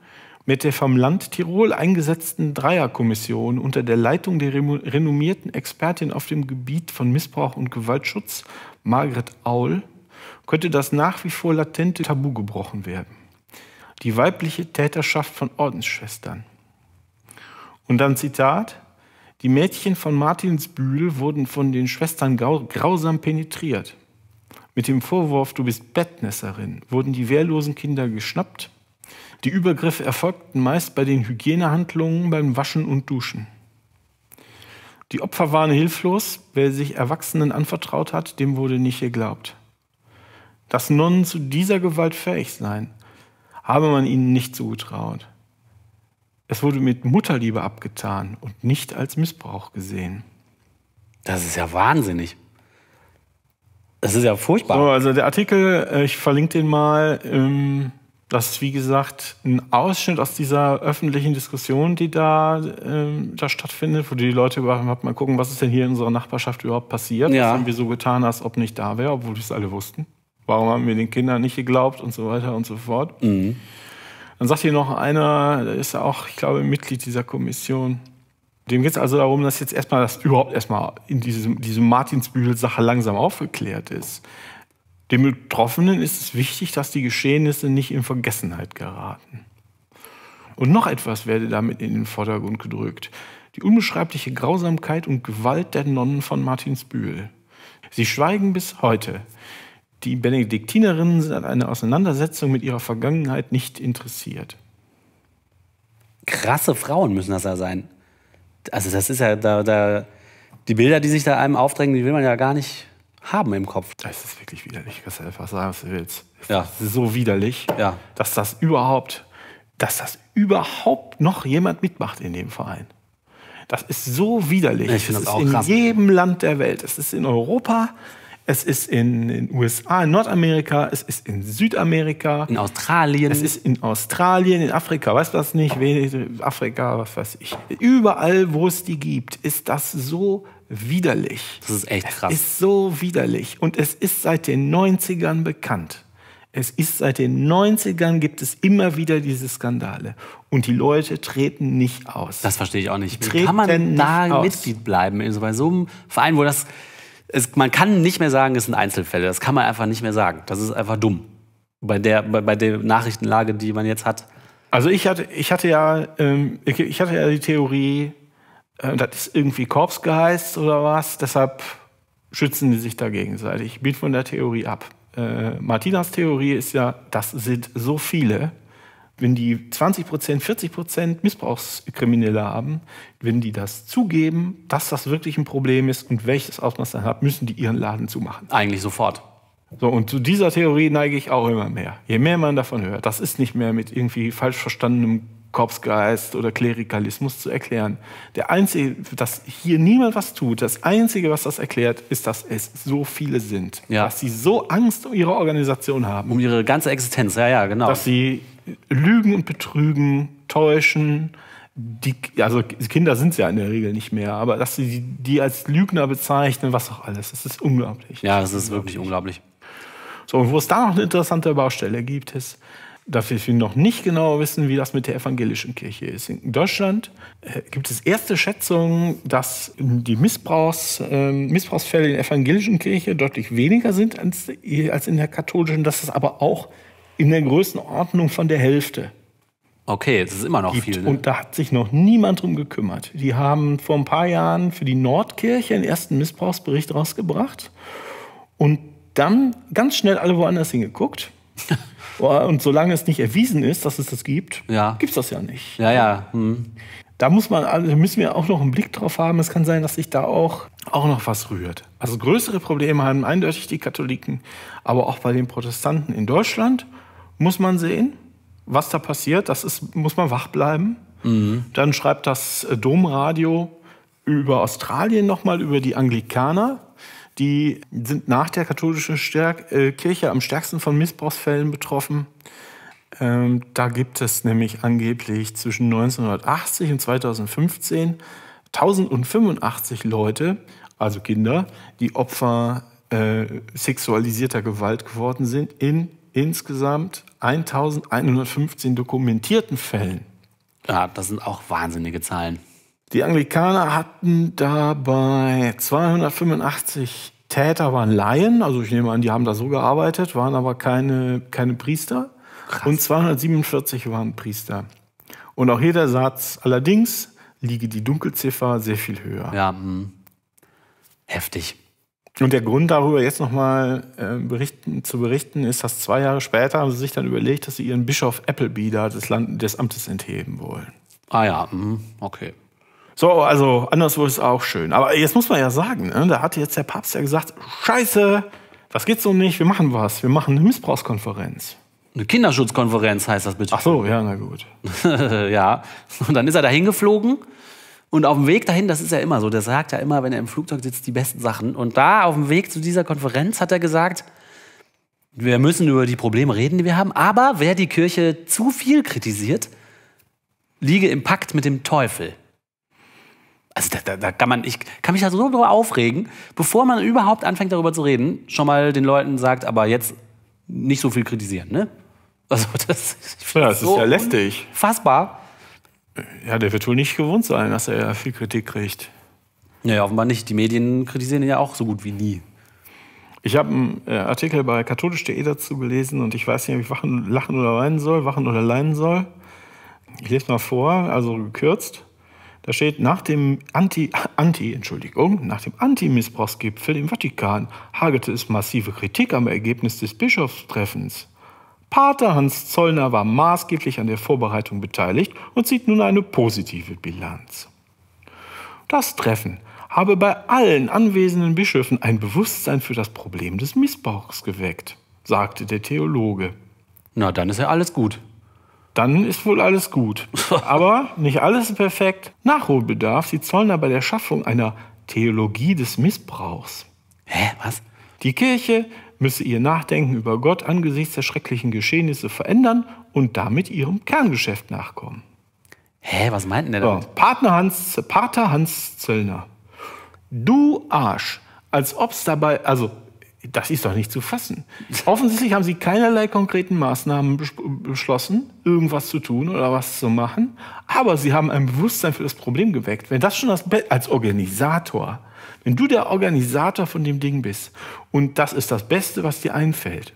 mit der vom Land Tirol eingesetzten Dreierkommission unter der Leitung der renommierten Expertin auf dem Gebiet von Missbrauch und Gewaltschutz, Margret Aul, könnte das nach wie vor latente Tabu gebrochen werden. Die weibliche Täterschaft von Ordensschwestern. Und dann Zitat: Die Mädchen von Martinsbühl wurden von den Schwestern grausam penetriert. Mit dem Vorwurf, du bist Bettnässerin, wurden die wehrlosen Kinder geschnappt. Die Übergriffe erfolgten meist bei den Hygienehandlungen, beim Waschen und Duschen. Die Opfer waren hilflos. Wer sich Erwachsenen anvertraut hat, dem wurde nicht geglaubt. Dass Nonnen zu dieser Gewalt fähig seien, habe man ihnen nicht zugetraut. Es wurde mit Mutterliebe abgetan und nicht als Missbrauch gesehen. Das ist ja wahnsinnig. Das ist ja furchtbar. So, also der Artikel, ich verlinke den mal. Das ist, wie gesagt, ein Ausschnitt aus dieser öffentlichen Diskussion, die da stattfindet, wo die Leute überhaupt mal gucken, was ist denn hier in unserer Nachbarschaft überhaupt passiert. Ja. Was haben wir so getan, als ob nicht da wäre, obwohl wir es alle wussten. Warum haben wir den Kindern nicht geglaubt und so weiter und so fort. Mhm. Dann sagt hier noch einer, der ist auch, ich glaube, Mitglied dieser Kommission. Dem geht es also darum, dass jetzt überhaupt erstmal in diese Martinsbühl-Sache langsam aufgeklärt ist. Den Betroffenen ist es wichtig, dass die Geschehnisse nicht in Vergessenheit geraten. Und noch etwas werde damit in den Vordergrund gedrückt. Die unbeschreibliche Grausamkeit und Gewalt der Nonnen von Martinsbühl. Sie schweigen bis heute. Die Benediktinerinnen sind an einer Auseinandersetzung mit ihrer Vergangenheit nicht interessiert. Krasse Frauen müssen das ja sein. Also das ist ja die Bilder, die sich da einem aufdrängen, die will man ja gar nicht haben im Kopf. Das ist wirklich widerlich, kannst du einfach sagen, was du willst. Ja. Das ist so widerlich, ja, dass das überhaupt noch jemand mitmacht in dem Verein. Das ist so widerlich. Ich finde das auch in krass. jedem Land der Welt. Es ist in Europa, es ist in den USA, in Nordamerika, es ist in Südamerika. In Australien. Es ist in Australien, in Afrika, weißt du das nicht? Afrika, was weiß ich. Überall, wo es die gibt, ist das so widerlich. Das ist echt krass. Es ist so widerlich. Und es ist seit den 90ern bekannt. Seit den 90ern gibt es immer wieder diese Skandale. Und die Leute treten nicht aus. Das verstehe ich auch nicht. Wie kann man da aus? Mitglied bleiben? Also bei so einem Verein, wo man kann nicht mehr sagen, es sind Einzelfälle. Das kann man einfach nicht mehr sagen. Das ist einfach dumm. Bei der Nachrichtenlage, die man jetzt hat. Also ich hatte ja die Theorie, das ist irgendwie Korpsgeist oder was. Deshalb schützen die sich da gegenseitig. Ich bin von der Theorie ab. Martinas Theorie ist ja, das sind so viele. Wenn die 20%, 40% Missbrauchskriminelle haben, wenn die das zugeben, dass das wirklich ein Problem ist und welches Ausmaß dann hat, müssen die ihren Laden zumachen. Eigentlich sofort. So, und zu dieser Theorie neige ich auch immer mehr. Je mehr man davon hört, das ist nicht mehr mit irgendwie falsch verstandenem Korpsgeist oder Klerikalismus zu erklären. Der Einzige, dass hier niemand was tut, das Einzige, was das erklärt, ist, dass es so viele sind. Ja. Dass sie so Angst um ihre Organisation haben. Um ihre ganze Existenz, ja, genau. Dass sie lügen und betrügen, täuschen. Also Kinder sind es ja in der Regel nicht mehr, aber dass sie die als Lügner bezeichnen, was auch alles, das ist unglaublich. Ja, das ist wirklich unglaublich. So, und wo es da noch eine interessante Baustelle gibt, ist, dass wir noch nicht genau wissen, wie das mit der evangelischen Kirche ist. In Deutschland gibt es erste Schätzungen, dass die Missbrauchsfälle in der evangelischen Kirche deutlich weniger sind als in der katholischen, dass es aber auch in der Größenordnung von der Hälfte Okay, das ist immer noch gibt. viel. Ne? Und da hat sich noch niemand drum gekümmert. Die haben vor ein paar Jahren für die Nordkirche einen ersten Missbrauchsbericht rausgebracht und dann ganz schnell alle woanders hingeguckt. Und solange es nicht erwiesen ist, dass es das gibt, gibt es das ja nicht. Ja, ja. Hm. Da müssen wir auch noch einen Blick drauf haben. Es kann sein, dass sich da auch noch was rührt. Also größere Probleme haben eindeutig die Katholiken, aber auch bei den Protestanten in Deutschland muss man sehen, was da passiert. Muss man wach bleiben. Mhm. Dann schreibt das Domradio über Australien nochmal über die Anglikaner. Die sind nach der katholischen Kirche am stärksten von Missbrauchsfällen betroffen. Da gibt es nämlich angeblich zwischen 1980 und 2015 1085 Leute, also Kinder, die Opfer sexualisierter Gewalt geworden sind in insgesamt 1115 dokumentierten Fällen. Ja, das sind auch wahnsinnige Zahlen. Die Anglikaner hatten dabei 285 Täter, waren Laien. Also ich nehme an, die haben da so gearbeitet, waren aber keine Priester. Krass. Und 247 waren Priester. Und auch hier der Satz, allerdings liege die Dunkelziffer sehr viel höher. Ja, heftig. Und der Grund darüber jetzt nochmal zu berichten ist, dass 2 Jahre später haben sie sich dann überlegt, dass sie ihren Bischof Appleby da des Amtes entheben wollen. Ah ja, okay. So, also anderswo ist auch schön. Aber jetzt muss man ja sagen, ne, da hat jetzt der Papst ja gesagt, Scheiße, das geht so nicht, wir machen was. Wir machen eine Missbrauchskonferenz. Eine Kinderschutzkonferenz heißt das bitte. Ach so, ja, na gut. Ja, und dann ist er dahin geflogen. Und auf dem Weg dahin, das ist ja immer so, der sagt ja immer, wenn er im Flugzeug sitzt, die besten Sachen. Und da auf dem Weg zu dieser Konferenz hat er gesagt, wir müssen über die Probleme reden, die wir haben. Aber wer die Kirche zu viel kritisiert, liege im Pakt mit dem Teufel. Also ich kann mich da so drüber aufregen, bevor man überhaupt anfängt darüber zu reden, schon mal den Leuten sagt, aber jetzt nicht so viel kritisieren, ne? Also das ist ja lästig. Fassbar. Ja, der wird wohl nicht gewohnt sein, dass er viel Kritik kriegt. Ja, offenbar nicht. Die Medien kritisieren ihn ja auch so gut wie nie. Ich habe einen Artikel bei katholisch.de dazu gelesen und ich weiß nicht, ob ich lachen oder weinen soll, wachen oder leiden soll. Ich lese mal vor, also gekürzt. Da steht, nach dem Anti-Missbrauchsgipfel im Vatikan hagelte es massive Kritik am Ergebnis des Bischofstreffens. Pater Hans Zollner war maßgeblich an der Vorbereitung beteiligt und zieht nun eine positive Bilanz. Das Treffen habe bei allen anwesenden Bischöfen ein Bewusstsein für das Problem des Missbrauchs geweckt, sagte der Theologe. Na, dann ist ja alles gut. Dann ist wohl alles gut. Aber nicht alles ist perfekt. Nachholbedarf sieht Zollner bei der Schaffung einer Theologie des Missbrauchs. Hä, was? Die Kirche müsse ihr Nachdenken über Gott angesichts der schrecklichen Geschehnisse verändern und damit ihrem Kerngeschäft nachkommen. Hä, was meint denn der damit? Pater Hans Zöllner. Du Arsch, als ob's dabei, also das ist doch nicht zu fassen. Offensichtlich haben sie keinerlei konkreten Maßnahmen beschlossen, irgendwas zu tun oder was zu machen, aber sie haben ein Bewusstsein für das Problem geweckt. Wenn das schon als Organisator, wenn du der Organisator von dem Ding bist und das ist das Beste, was dir einfällt.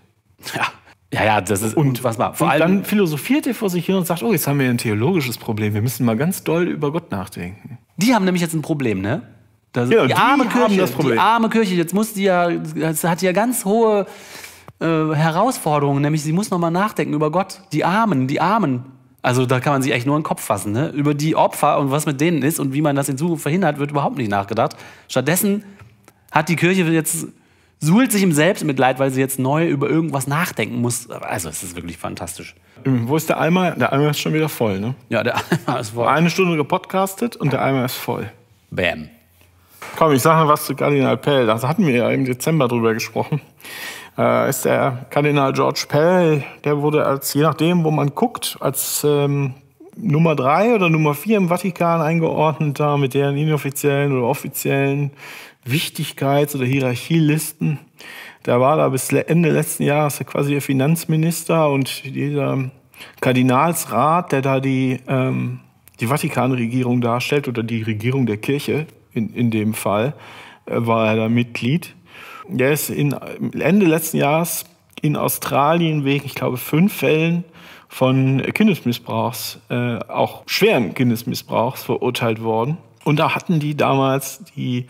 Ja, das ist unfassbar. Vor allem dann philosophiert er vor sich hin und sagt, oh, jetzt haben wir ein theologisches Problem, wir müssen mal ganz doll über Gott nachdenken. Die haben nämlich jetzt ein Problem, ne? Die arme Kirche, jetzt muss hat ja ganz hohe Herausforderungen, nämlich sie muss noch mal nachdenken über Gott. Die Armen. Also da kann man sich echt nur in den Kopf fassen, ne? Über die Opfer und was mit denen ist und wie man das in Zukunft verhindert, wird überhaupt nicht nachgedacht. Stattdessen hat die Kirche jetzt suhlt sich im Selbstmitleid, weil sie jetzt neu über irgendwas nachdenken muss. Also es ist wirklich fantastisch. Wo ist der Eimer? Der Eimer ist schon wieder voll, ne? Ja, der Eimer ist voll. 1 Stunde gepodcastet und der Eimer ist voll. Bam. Komm, ich sage mal was zu Kardinal Pell. Da hatten wir ja im Dezember drüber gesprochen. Ist der Kardinal George Pell, der wurde je nachdem, wo man guckt, als Nummer 3 oder Nummer 4 im Vatikan eingeordnet, da mit deren inoffiziellen oder offiziellen Wichtigkeits- oder Hierarchielisten. Der war da bis Ende letzten Jahres quasi der Finanzminister und dieser Kardinalsrat, der da die Vatikanregierung darstellt oder die Regierung der Kirche in dem Fall, war er da Mitglied. Der ist Ende letzten Jahres in Australien wegen, ich glaube, 5 Fällen von Kindesmissbrauchs, auch schweren Kindesmissbrauchs verurteilt worden. Und da hatten die damals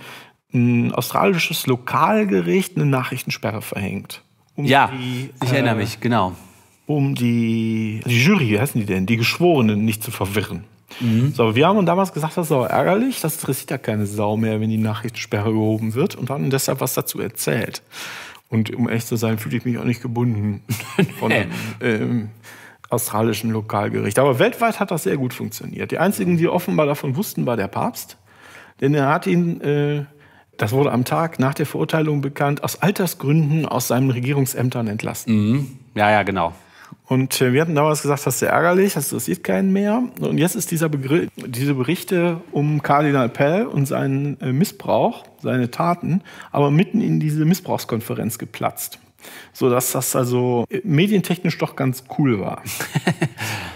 ein australisches Lokalgericht eine Nachrichtensperre verhängt. Ich erinnere mich, genau. Um die Jury, wie heißen die denn? Die Geschworenen nicht zu verwirren. So, wir haben damals gesagt, das ist auch ärgerlich, das interessiert ja keine Sau mehr, wenn die Nachrichtensperre gehoben wird und haben deshalb was dazu erzählt. Und um ehrlich zu sein, fühle ich mich auch nicht gebunden von einem australischen Lokalgericht. Aber weltweit hat das sehr gut funktioniert. Die einzigen, die offenbar davon wussten, war der Papst. Denn er hat ihn, das wurde am Tag nach der Verurteilung bekannt, aus Altersgründen aus seinen Regierungsämtern entlassen. Ja, genau. Und wir hatten damals gesagt, das ist sehr ärgerlich, das interessiert keinen mehr. Und jetzt ist diese Berichte um Kardinal Pell und seinen Missbrauch, seine Taten, aber mitten in diese Missbrauchskonferenz geplatzt. Sodass das also medientechnisch doch ganz cool war.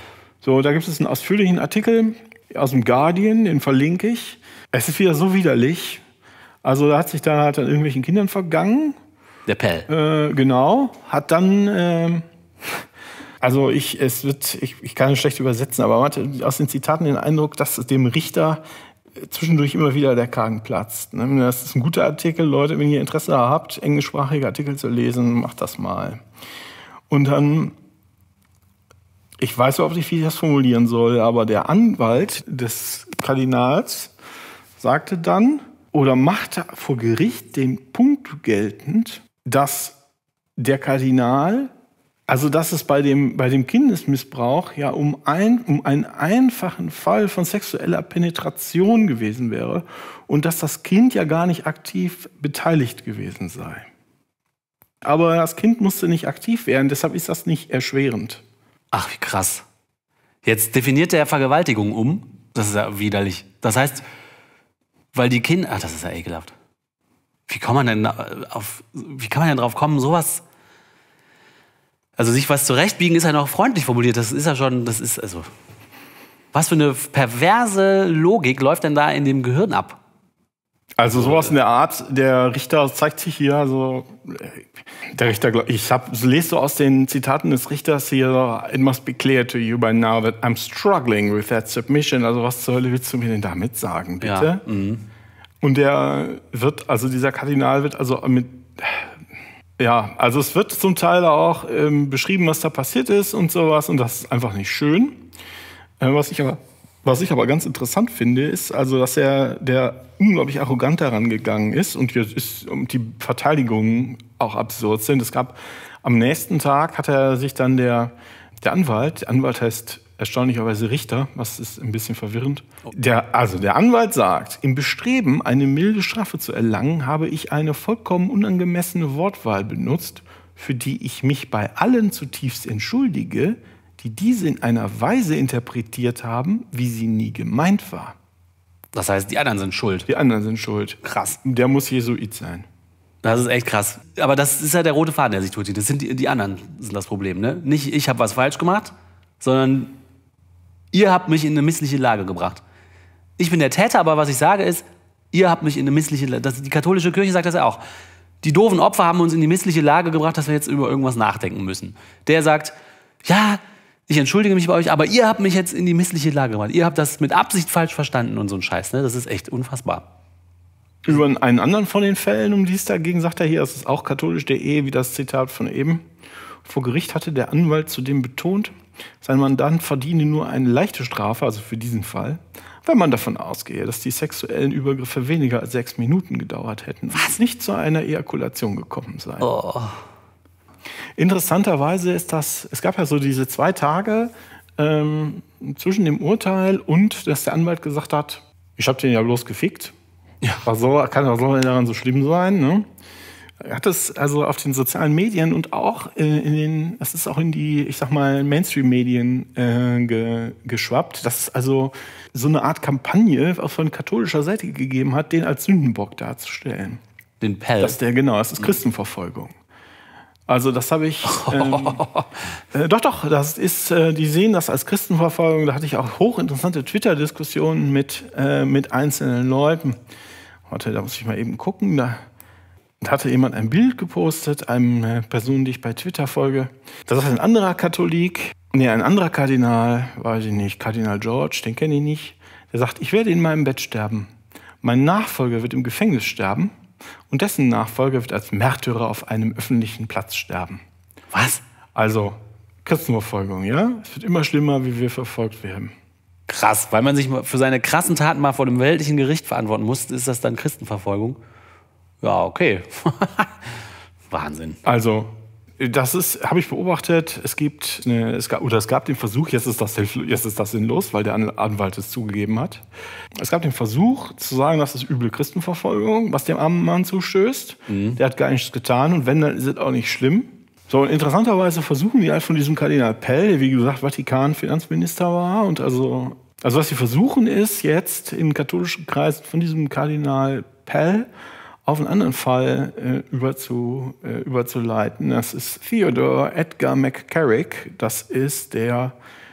So, da gibt es einen ausführlichen Artikel aus dem Guardian, den verlinke ich. Es ist wieder so widerlich. Also da hat sich da halt an irgendwelchen Kindern vergangen. Der Pell. Genau. Hat dann, ich kann es schlecht übersetzen, aber man hatte aus den Zitaten den Eindruck, dass dem Richter zwischendurch immer wieder der Kragen platzt. Das ist ein guter Artikel. Leute, wenn ihr Interesse habt, englischsprachige Artikel zu lesen, macht das mal. Und dann, ich weiß überhaupt nicht, wie ich das formulieren soll, aber der Anwalt des Kardinals sagte dann oder machte vor Gericht den Punkt geltend, dass der Kardinal, also dass es bei dem Kindesmissbrauch ja um einen einfachen Fall von sexueller Penetration gewesen wäre und dass das Kind ja gar nicht aktiv beteiligt gewesen sei. Aber das Kind musste nicht aktiv werden, deshalb ist das nicht erschwerend. Ach, wie krass. Jetzt definiert er Vergewaltigung um. Das ist ja widerlich. Das heißt, weil die Kinder... Ach, das ist ja ekelhaft. Wie kann man denn drauf kommen, sowas... Also sich was zurechtbiegen ist ja noch freundlich formuliert. Was für eine perverse Logik läuft denn da in dem Gehirn ab? Also sowas in der Art, der Richter zeigt sich hier so, der Richter, lese so aus den Zitaten des Richters hier, it must be clear to you by now that I'm struggling with that submission. Also was zur Hölle willst du mir denn damit sagen, bitte? Ja. Und dieser Kardinal wird also es wird zum Teil auch beschrieben, was da passiert ist und sowas und das ist einfach nicht schön. Was ich aber ganz interessant finde, ist also, dass der unglaublich arrogant daran gegangen ist und die Verteidigungen auch absurd sind. Es gab am nächsten Tag hat er sich dann der Anwalt heißt erstaunlicherweise Richter, was ist ein bisschen verwirrend. Der Anwalt sagt, im Bestreben, eine milde Strafe zu erlangen, habe ich eine vollkommen unangemessene Wortwahl benutzt, für die ich mich bei allen zutiefst entschuldige, die diese in einer Weise interpretiert haben, wie sie nie gemeint war. Das heißt, die anderen sind schuld. Die anderen sind schuld. Krass. Der muss Jesuit sein. Das ist echt krass. Aber das ist ja der rote Faden, der sich durchzieht. Das sind die anderen, sind das Problem. Ne? Nicht, ich habe was falsch gemacht, sondern ihr habt mich in eine missliche Lage gebracht. Ich bin der Täter, aber was ich sage ist, ihr habt mich in eine missliche Lage. Die katholische Kirche sagt das ja auch. Die doofen Opfer haben uns in die missliche Lage gebracht, dass wir jetzt über irgendwas nachdenken müssen. Der sagt, ja, ich entschuldige mich bei euch, aber ihr habt mich jetzt in die missliche Lage gebracht. Ihr habt das mit Absicht falsch verstanden und so ein Scheiß. Ne? Das ist echt unfassbar. Über einen anderen von den Fällen, um die es dagegen, sagt er hier, das ist auch katholisch.de, wie das Zitat von eben. Vor Gericht hatte der Anwalt zudem betont, sein Mandant verdiene nur eine leichte Strafe, also für diesen Fall, wenn man davon ausgehe, dass die sexuellen Übergriffe weniger als 6 Minuten gedauert hätten und nicht zu einer Ejakulation gekommen sei. Oh. Interessanterweise ist es gab ja so diese 2 Tage zwischen dem Urteil und dass der Anwalt gesagt hat, ich habe den ja bloß gefickt. Ja. Kann auch so daran so schlimm sein, ne? Er hat es also auf den sozialen Medien und auch es ist auch in die, ich sag mal, Mainstream-Medien geschwappt, dass es also so eine Art Kampagne auch von katholischer Seite gegeben hat, den als Sündenbock darzustellen. Den Pell? Das ist Christenverfolgung. Also das habe ich, das ist, die sehen das als Christenverfolgung. Da hatte ich auch hochinteressante Twitter-Diskussionen mit einzelnen Leuten. Warte, da muss ich mal eben gucken. Da hatte jemand ein Bild gepostet, eine Person, die ich bei Twitter folge. Das ist ein anderer ein anderer Kardinal, weiß ich nicht, Kardinal George, den kenne ich nicht. Der sagt, ich werde in meinem Bett sterben. Mein Nachfolger wird im Gefängnis sterben. Und dessen Nachfolger wird als Märtyrer auf einem öffentlichen Platz sterben. Was? Also Christenverfolgung, ja? Es wird immer schlimmer, wie wir verfolgt werden. Krass, weil man sich für seine krassen Taten mal vor dem weltlichen Gericht verantworten muss, ist das dann Christenverfolgung? Ja, okay. Wahnsinn. Also, habe ich beobachtet, es gab den Versuch, jetzt ist das sinnlos, weil der Anwalt es zugegeben hat. Es gab den Versuch zu sagen, das ist üble Christenverfolgung, was dem armen Mann zustößt. Der hat gar nichts getan und wenn, dann ist es auch nicht schlimm. So, und interessanterweise versuchen die halt von diesem Kardinal Pell, der wie gesagt Vatikan-Finanzminister war, und also was sie versuchen ist, jetzt in katholischen Kreisen von diesem Kardinal Pell auf einen anderen Fall überzuleiten. Das ist Theodore Edgar McCarrick. Das ist der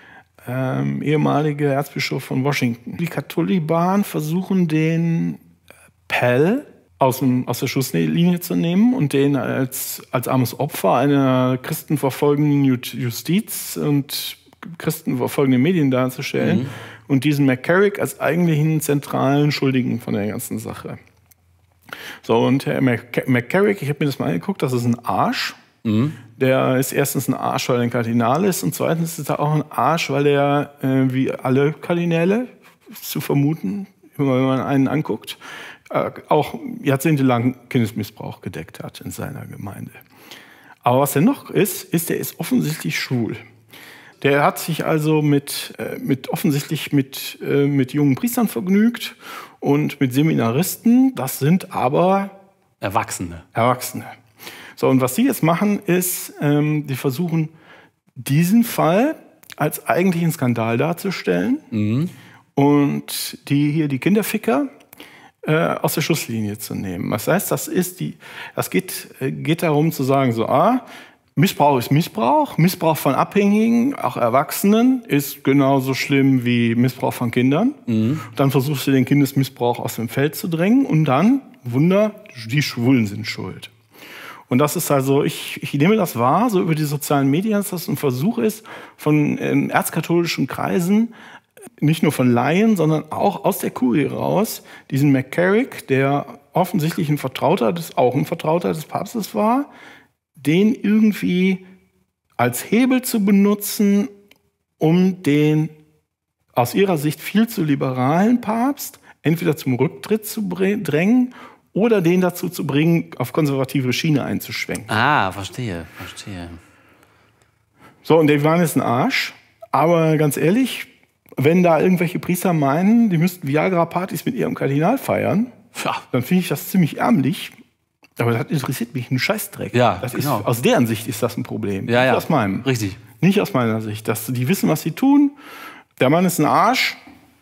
ehemalige Erzbischof von Washington. Die Taliban versuchen, den Pell aus der Schusslinie zu nehmen und den als armes Opfer einer christenverfolgenden Justiz und christenverfolgenden Medien darzustellen und diesen McCarrick als eigentlichen zentralen Schuldigen von der ganzen Sache. So, und Herr McCarrick, ich habe mir das mal angeguckt, das ist ein Arsch. Der ist erstens ein Arsch, weil er ein Kardinal ist, und zweitens ist er auch ein Arsch, weil er, wie alle Kardinäle zu vermuten, wenn man einen anguckt, auch jahrzehntelang Kindesmissbrauch gedeckt hat in seiner Gemeinde. Aber was er noch ist, er ist offensichtlich schwul. Der hat sich also offensichtlich mit jungen Priestern vergnügt und mit Seminaristen. Das sind aber Erwachsene. So, und was sie jetzt machen, ist, die versuchen, diesen Fall als eigentlichen Skandal darzustellen und die Kinderficker aus der Schusslinie zu nehmen. Das heißt, das geht darum zu sagen, so, Missbrauch ist Missbrauch. Missbrauch von Abhängigen, auch Erwachsenen, ist genauso schlimm wie Missbrauch von Kindern. Dann versuchst du den Kindesmissbrauch aus dem Feld zu drängen und dann, Wunder, die Schwulen sind schuld. Und das ist also, ich nehme das wahr, so über die sozialen Medien, dass das ein Versuch ist, von erzkatholischen Kreisen, nicht nur von Laien, sondern auch aus der Kurie raus, diesen McCarrick, der offensichtlich ein Vertrauter des Papstes war, den irgendwie als Hebel zu benutzen, um den aus ihrer Sicht viel zu liberalen Papst entweder zum Rücktritt zu drängen oder den dazu zu bringen, auf konservative Schiene einzuschwenken. Verstehe. So, und die waren jetzt ein Arsch. Aber ganz ehrlich, wenn da irgendwelche Priester meinen, die müssten Viagra-Partys mit ihrem Kardinal feiern, dann finde ich das ziemlich ärmlich. Aber das interessiert mich einen Scheißdreck. Ja, genau. Aus deren Sicht ist das ein Problem. Ja, nicht aus meinem. Richtig. Nicht aus meiner Sicht. Die wissen, was sie tun. Der Mann ist ein Arsch.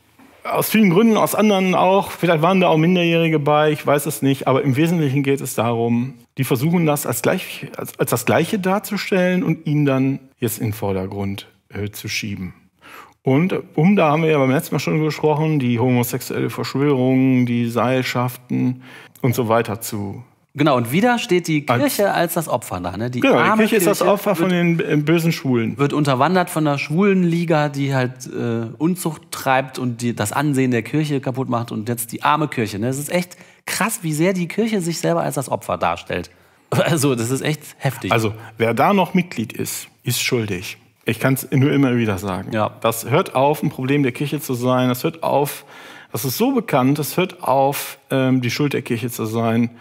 Aus vielen Gründen, aus anderen auch. Vielleicht waren da auch Minderjährige bei, ich weiß es nicht. Aber im Wesentlichen geht es darum, die versuchen das als das Gleiche darzustellen und ihn dann jetzt in den Vordergrund zu schieben. Und da haben wir ja beim letzten Mal schon gesprochen, die homosexuelle Verschwörung, die Seilschaften und so weiter zu. Genau, und wieder steht die Kirche als das Opfer da. Ne? Die Kirche ist das Opfer von den bösen Schwulen. Wird unterwandert von der Schwulenliga, die halt Unzucht treibt und das Ansehen der Kirche kaputt macht. Und jetzt die arme Kirche. Ne? Es ist echt krass, wie sehr die Kirche sich selber als das Opfer darstellt. Also, das ist echt heftig. Also, wer da noch Mitglied ist schuldig. Ich kann es nur immer wieder sagen. Ja. Das hört auf, ein Problem der Kirche zu sein. Das hört auf, das ist so bekannt, das hört auf, die Schuld der Kirche zu sein.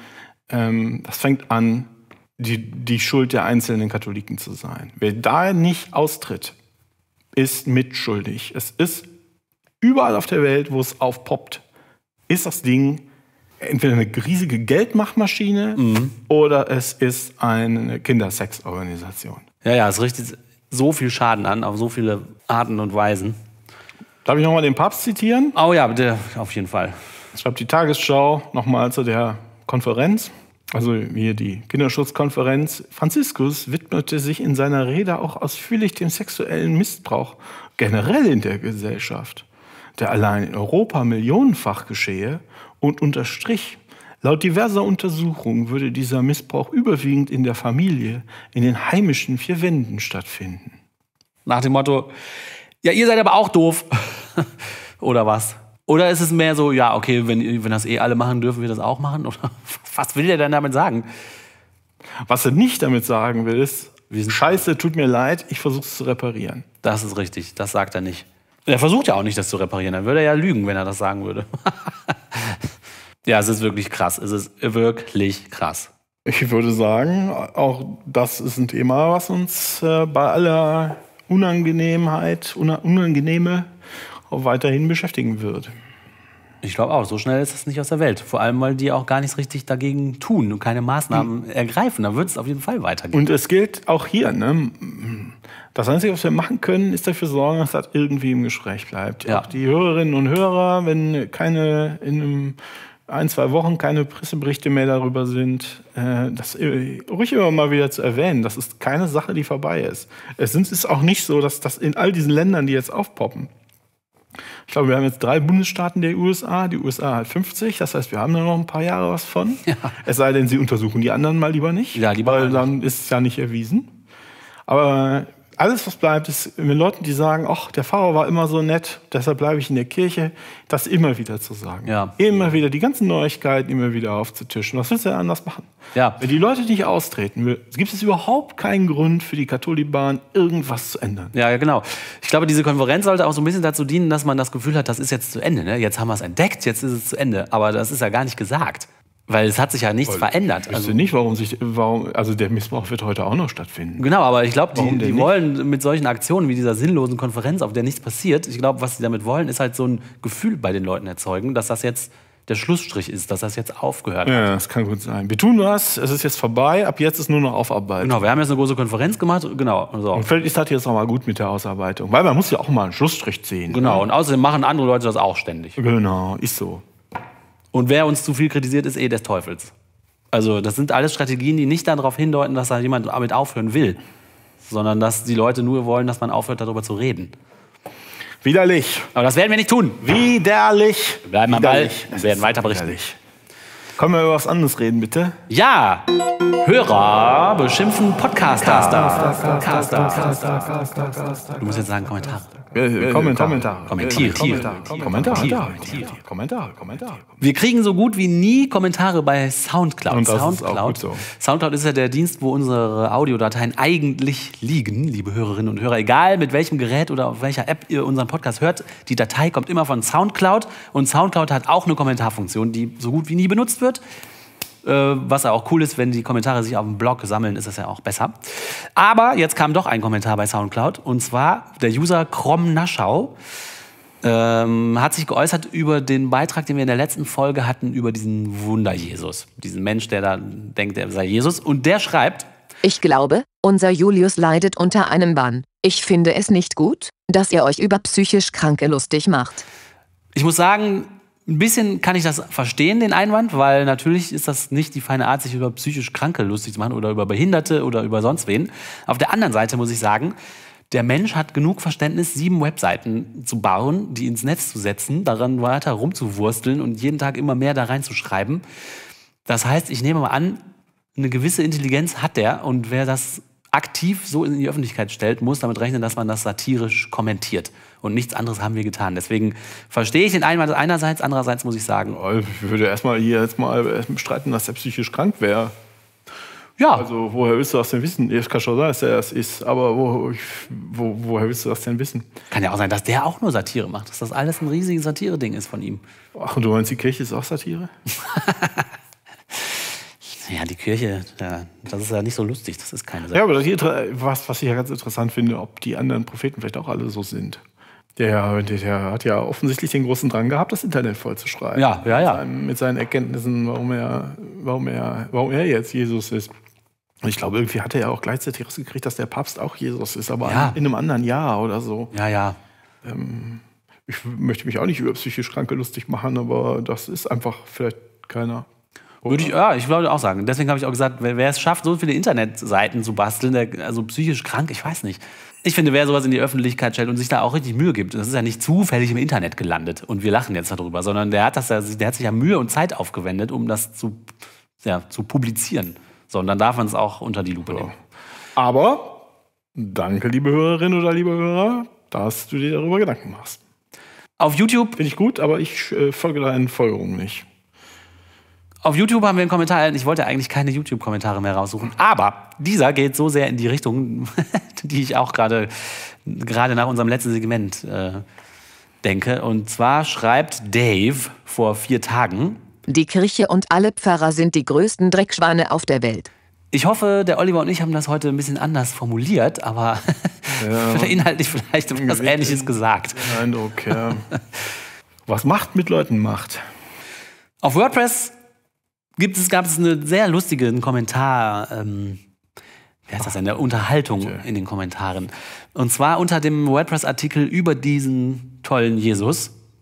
Das fängt an, die Schuld der einzelnen Katholiken zu sein. Wer da nicht austritt, ist mitschuldig. Es ist überall auf der Welt, wo es aufpoppt, ist das Ding entweder eine riesige Geldmachmaschine oder es ist eine Kindersexorganisation. Ja, es richtet so viel Schaden an, auf so viele Arten und Weisen. Darf ich nochmal den Papst zitieren? Oh ja, bitte, auf jeden Fall. Ich schreibe die Tagesschau nochmal zu der Konferenz, also hier die Kinderschutzkonferenz. Franziskus widmete sich in seiner Rede auch ausführlich dem sexuellen Missbrauch generell in der Gesellschaft, der allein in Europa millionenfach geschehe, und unterstrich, laut diverser Untersuchungen würde dieser Missbrauch überwiegend in der Familie, in den heimischen vier Wänden stattfinden. Nach dem Motto, ja, ihr seid aber auch doof. Oder was? Oder ist es mehr so, ja, okay, wenn das alle machen, dürfen wir das auch machen? Oder was will der denn damit sagen? Was er nicht damit sagen will, ist, Scheiße, tut mir leid, ich versuche es zu reparieren. Das ist richtig, das sagt er nicht. Er versucht ja auch nicht, das zu reparieren. Dann würde er ja lügen, wenn er das sagen würde. Ja, es ist wirklich krass. Es ist wirklich krass. Ich würde sagen, auch das ist ein Thema, was uns bei aller Unangenehme auch weiterhin beschäftigen wird. Ich glaube auch, so schnell ist es nicht aus der Welt. Vor allem, weil die auch gar nichts richtig dagegen tun und keine Maßnahmen ergreifen. Dann wird es auf jeden Fall weitergehen. Und es gilt auch hier, ne? Das Einzige, was wir machen können, ist dafür sorgen, dass das irgendwie im Gespräch bleibt. Ja. Auch die Hörerinnen und Hörer, wenn keine in einem 1, 2 Wochen keine Presseberichte mehr darüber sind, das ruhig immer mal wieder zu erwähnen. Das ist keine Sache, die vorbei ist. Es ist auch nicht so, dass das in all diesen Ländern, die jetzt aufpoppen, ich glaube, wir haben jetzt 3 Bundesstaaten der USA. Die USA hat 50, das heißt, wir haben da noch ein paar Jahre was von. Ja. Es sei denn, sie untersuchen die anderen mal lieber nicht, weil dann ist es ja nicht erwiesen. Aber alles, was bleibt, ist mit Leuten, die sagen, ach, der Pfarrer war immer so nett, deshalb bleibe ich in der Kirche, das immer wieder zu sagen. Ja. Immer wieder die ganzen Neuigkeiten immer wieder aufzutischen. Was willst du denn anders machen? Ja. Wenn die Leute nicht austreten, gibt es überhaupt keinen Grund für die Katholiken, irgendwas zu ändern. Ja, genau. Ich glaube, diese Konferenz sollte auch so ein bisschen dazu dienen, dass man das Gefühl hat, das ist jetzt zu Ende. Ne? Jetzt haben wir es entdeckt, jetzt ist es zu Ende. Aber das ist ja gar nicht gesagt. Weil es hat sich ja nichts verändert. Ich wüsste nicht, also der Missbrauch wird heute auch noch stattfinden. Genau, aber ich glaube, die wollen mit solchen Aktionen wie dieser sinnlosen Konferenz, auf der nichts passiert, ich glaube, was sie damit wollen, ist halt so ein Gefühl bei den Leuten erzeugen, dass das jetzt der Schlussstrich ist, dass das jetzt aufgehört hat. Ja, das kann gut sein. Wir tun was, es ist jetzt vorbei, ab jetzt ist nur noch Aufarbeitung. Genau, wir haben jetzt eine große Konferenz gemacht, genau. So. Und vielleicht ist das jetzt auch mal gut mit der Ausarbeitung, weil man muss ja auch mal einen Schlussstrich ziehen. Genau, ne? Und außerdem machen andere Leute das auch ständig. Genau, ist so. Und wer uns zu viel kritisiert, ist des Teufels. Also das sind alles Strategien, die nicht darauf hindeuten, dass da jemand damit aufhören will, sondern dass die Leute nur wollen, dass man aufhört, darüber zu reden. Widerlich. Aber das werden wir nicht tun. Widerlich. Wir bleiben am Ball und werden weiter berichten. Widerlich. Können wir über was anderes reden, bitte? Ja. Hörer beschimpfen Podcaster. Du musst jetzt sagen Kommentare. Kommentare. Wir kriegen so gut wie nie Kommentare bei Soundcloud. Und das ist auch gut so. Soundcloud ist ja der Dienst, wo unsere Audiodateien eigentlich liegen, liebe Hörerinnen und Hörer. Egal mit welchem Gerät oder auf welcher App ihr unseren Podcast hört, die Datei kommt immer von Soundcloud. Und Soundcloud hat auch eine Kommentarfunktion, die so gut wie nie benutzt wird. Was ja auch cool ist, wenn die Kommentare sich auf dem Blog sammeln, ist das ja auch besser. Aber jetzt kam doch ein Kommentar bei Soundcloud, und zwar der User Krom Naschau hat sich geäußert über den Beitrag, den wir in der letzten Folge hatten, über diesen Wunder-Jesus. Diesen Mensch, der da denkt, er sei Jesus. Und der schreibt: Ich glaube, unser Julius leidet unter einem Bann. Ich finde es nicht gut, dass ihr euch über psychisch Kranke lustig macht. Ich muss sagen, ein bisschen kann ich das verstehen, den Einwand, weil natürlich ist das nicht die feine Art, sich über psychisch Kranke lustig zu machen oder über Behinderte oder über sonst wen. Auf der anderen Seite muss ich sagen, der Mensch hat genug Verständnis, 7 Webseiten zu bauen, die ins Netz zu setzen, daran weiter rumzuwursteln und jeden Tag immer mehr da reinzuschreiben. Das heißt, ich nehme mal an, eine gewisse Intelligenz hat der, und wer das aktiv so in die Öffentlichkeit stellt, muss damit rechnen, dass man das satirisch kommentiert. Und nichts anderes haben wir getan. Deswegen verstehe ich den Einwand einerseits, andererseits muss ich sagen... Ich würde erstmal bestreiten, dass er psychisch krank wäre. Ja. Also woher willst du das denn wissen? Ich kann schon sagen, dass er das ist, aber woher willst du das denn wissen? Kann ja auch sein, dass der auch nur Satire macht, dass das alles ein riesiges Satire-Ding ist von ihm. Ach, und du meinst, die Kirche ist auch Satire? Ja, die Kirche, ja, das ist ja nicht so lustig, das ist keine Sache. Ja, aber was ich ja ganz interessant finde, ob die anderen Propheten vielleicht auch alle so sind. Der hat ja offensichtlich den großen Drang gehabt, das Internet vollzuschreiben. Ja. Mit seinen Erkenntnissen, warum er jetzt Jesus ist. Und ich glaube, irgendwie hat er ja auch gleichzeitig rausgekriegt, dass der Papst auch Jesus ist, aber in einem anderen Jahr oder so. Ja. Ich möchte mich auch nicht über psychisch Kranke lustig machen, aber das ist einfach vielleicht keiner. Ich würde auch sagen. Deswegen habe ich auch gesagt, wer es schafft, so viele Internetseiten zu basteln, also psychisch krank, ich weiß nicht. Ich finde, wer sowas in die Öffentlichkeit stellt und sich da auch richtig Mühe gibt, das ist ja nicht zufällig im Internet gelandet und wir lachen jetzt darüber, sondern der hat sich ja Mühe und Zeit aufgewendet, um das zu publizieren. So, und dann darf man es auch unter die Lupe nehmen. Aber danke, liebe Hörerin oder liebe Hörer, dass du dir darüber Gedanken machst. Auf YouTube finde ich gut, aber ich folge deinen Folgerungen nicht. Auf YouTube haben wir einen Kommentar erhalten. Ich wollte eigentlich keine YouTube-Kommentare mehr raussuchen. Aber dieser geht so sehr in die Richtung, die ich auch gerade nach unserem letzten Segment denke. Und zwar schreibt Dave vor 4 Tagen: Die Kirche und alle Pfarrer sind die größten Dreckschweine auf der Welt. Ich hoffe, der Oliver und ich haben das heute ein bisschen anders formuliert, aber inhaltlich vielleicht etwas Ähnliches gesagt. Eindruck, ja. Was Macht mit Leuten macht. Auf WordPress gab es einen sehr lustigen Kommentar, wie heißt das denn, der Unterhaltung in den Kommentaren. Und zwar unter dem WordPress-Artikel über diesen tollen Jesus.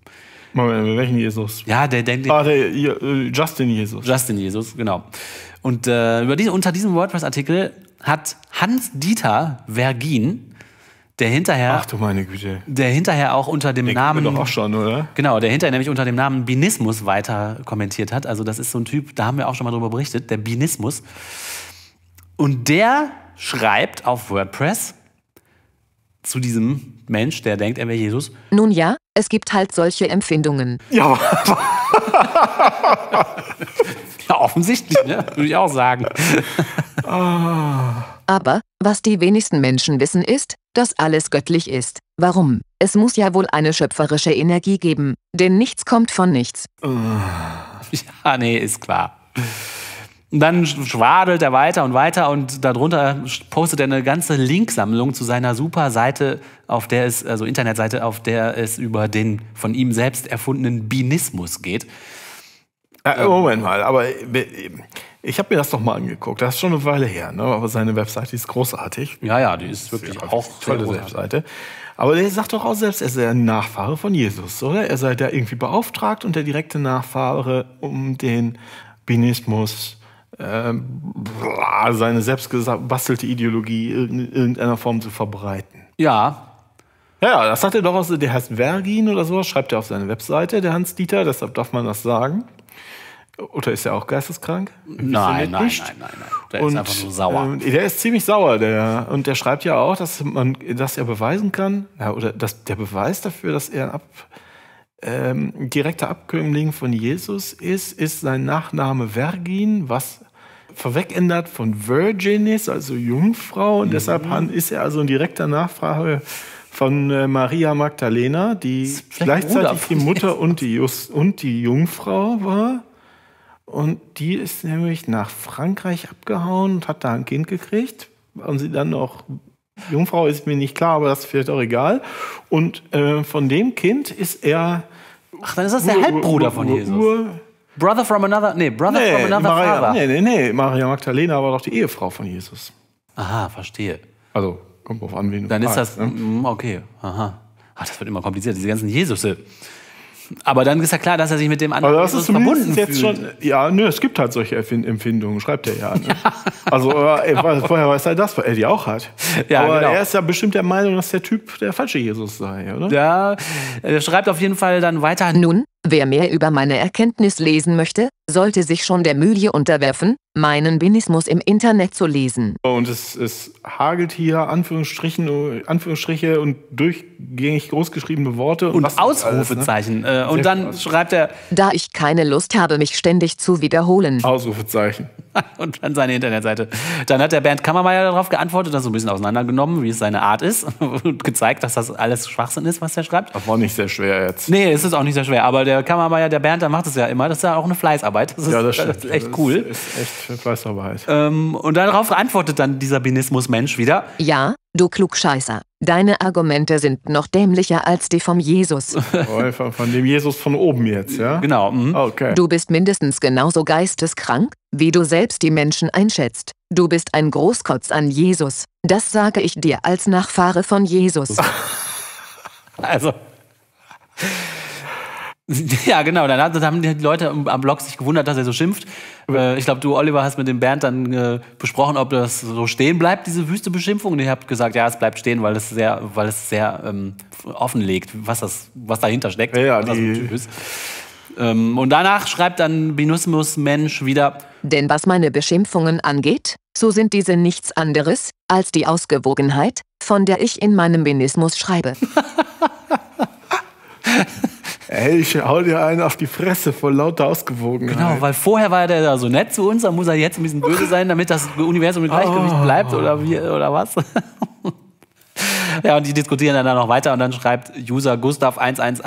Moment, welchen Jesus? Ja, der Justin Jesus. Justin Jesus, genau. Und unter diesem WordPress-Artikel hat Hans-Dieter Vergin, der hinterher... Ach du meine Güte. Der hinterher auch unter dem Namen... doch auch schon, oder? Genau, der hinterher nämlich unter dem Namen Binismus weiter kommentiert hat. Also das ist so ein Typ, da haben wir auch schon mal drüber berichtet, der Binismus. Und der schreibt auf WordPress zu diesem Mensch, der denkt, er wäre Jesus. Nun ja, es gibt halt solche Empfindungen. Ja, Ja, offensichtlich, ne? Würde ich auch sagen. Aber, was die wenigsten Menschen wissen ist, dass alles göttlich ist. Warum? Es muss ja wohl eine schöpferische Energie geben, denn nichts kommt von nichts. Ja, nee, ist klar. Und dann schwadelt er weiter und darunter postet er eine ganze Linksammlung zu seiner super Seite, Internetseite, auf der es über den von ihm selbst erfundenen Binismus geht. Moment mal, aber ich habe mir das doch mal angeguckt. Das ist schon eine Weile her, ne? Aber seine Webseite ist großartig. Ja, die ist wirklich auch tolle Webseite. Aber der sagt doch auch selbst, er sei ein Nachfahre von Jesus, oder? Er sei da irgendwie beauftragt und der direkte Nachfahre, um den Binismus, seine selbst gebastelte Ideologie in irgendeiner Form zu verbreiten. Ja. Ja, das sagt er doch aus, der heißt Vergin oder sowas, schreibt er auf seine Webseite, der Hans-Dieter, deshalb darf man das sagen. Oder ist er auch geisteskrank? Nein. Der ist einfach nur sauer. Der ist ziemlich sauer, und der schreibt ja auch, dass er beweisen kann, oder dass der Beweis dafür, dass er direkter Abkömmling von Jesus ist sein Nachname Vergin, was vorwegändert von Virgin ist, also Jungfrau, und deshalb ist er also ein direkter Nachfahre von Maria Magdalena, die gleichzeitig die Mutter und die Jungfrau war. Und die ist nämlich nach Frankreich abgehauen und hat da ein Kind gekriegt. Und sie dann noch Jungfrau ist mir nicht klar, aber das ist vielleicht auch egal. Und von dem Kind ist er... Ach, dann ist das der Halbbruder von Jesus. Brother from another father. Nee. Maria Magdalena war doch die Ehefrau von Jesus. Aha, verstehe. Also, kommt drauf an, wen du dann fragst, ist das, okay, aha. Ach, das wird immer kompliziert, diese ganzen Jesusse. Aber dann ist ja klar, dass er sich mit dem anderen Jesus verbunden jetzt fühlt. Es gibt halt solche Empfindungen, schreibt er ja. Ne? Also, woher weiß er das, weil er die auch hat. Ja, aber genau. er ist ja bestimmt der Meinung, dass der Typ der falsche Jesus sei, oder? Ja, er schreibt auf jeden Fall dann weiter. Nun, wer mehr über meine Erkenntnis lesen möchte, sollte sich schon der Mühe unterwerfen, meinen Binismus im Internet zu lesen. Und es hagelt hier Anführungsstriche und durchgängig großgeschriebene Worte. Und Ausrufezeichen. Alles, ne? Und dann krass. Schreibt er... Da ich keine Lust habe, mich ständig zu wiederholen. Ausrufezeichen. Und dann seine Internetseite. Dann hat der Bernd Kammermeier darauf geantwortet, das so ein bisschen auseinandergenommen, wie es seine Art ist. Und gezeigt, dass das alles Schwachsinn ist, was er schreibt. Das war nicht sehr schwer jetzt. Nee, es ist auch nicht sehr schwer. Aber der Kammermeier, der Bernd, der macht es ja immer. Das ist ja auch eine Fleißarbeit. Das ist echt cool. Das ist echt Fleißarbeit. Und darauf antwortet dann dieser Binismus-Mensch wieder. Ja, du Klugscheißer. Deine Argumente sind noch dämlicher als die vom Jesus. Von dem Jesus von oben jetzt, ja? Genau. Okay. Du bist mindestens genauso geisteskrank, wie du selbst die Menschen einschätzt. Du bist ein Großkotz an Jesus. Das sage ich dir als Nachfahre von Jesus. Also... Ja, genau. Dann haben die Leute am Blog sich gewundert, dass er so schimpft. Ich glaube, du, Oliver, hast mit dem Bernd dann besprochen, ob das so stehen bleibt, diese wüste Beschimpfung. Und ihr habt gesagt, ja, es bleibt stehen, weil es sehr offenlegt, was dahinter steckt. Ja, was das für ein Typ ist. Und danach schreibt dann Binismus-Mensch wieder: Denn was meine Beschimpfungen angeht, so sind diese nichts anderes als die Ausgewogenheit, von der ich in meinem Binismus schreibe. Ey, ich hau dir einen auf die Fresse vor lauter Ausgewogenheit. Genau, weil vorher war der da so nett zu uns, dann muss er jetzt ein bisschen böse sein, damit das Universum im Gleichgewicht bleibt oder was? Ja, und die diskutieren dann noch weiter und dann schreibt User Gustav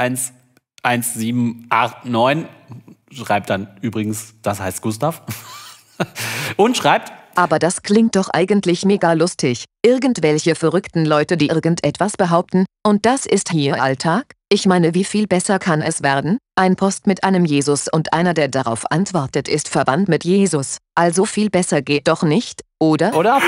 1111789, schreibt dann übrigens, das heißt Gustav, und schreibt: Aber das klingt doch eigentlich mega lustig. Irgendwelche verrückten Leute, die irgendetwas behaupten, und das ist hier Alltag? Ich meine, wie viel besser kann es werden? Ein Post mit einem Jesus und einer, der darauf antwortet, ist verwandt mit Jesus. Also viel besser geht doch nicht, oder? Oder?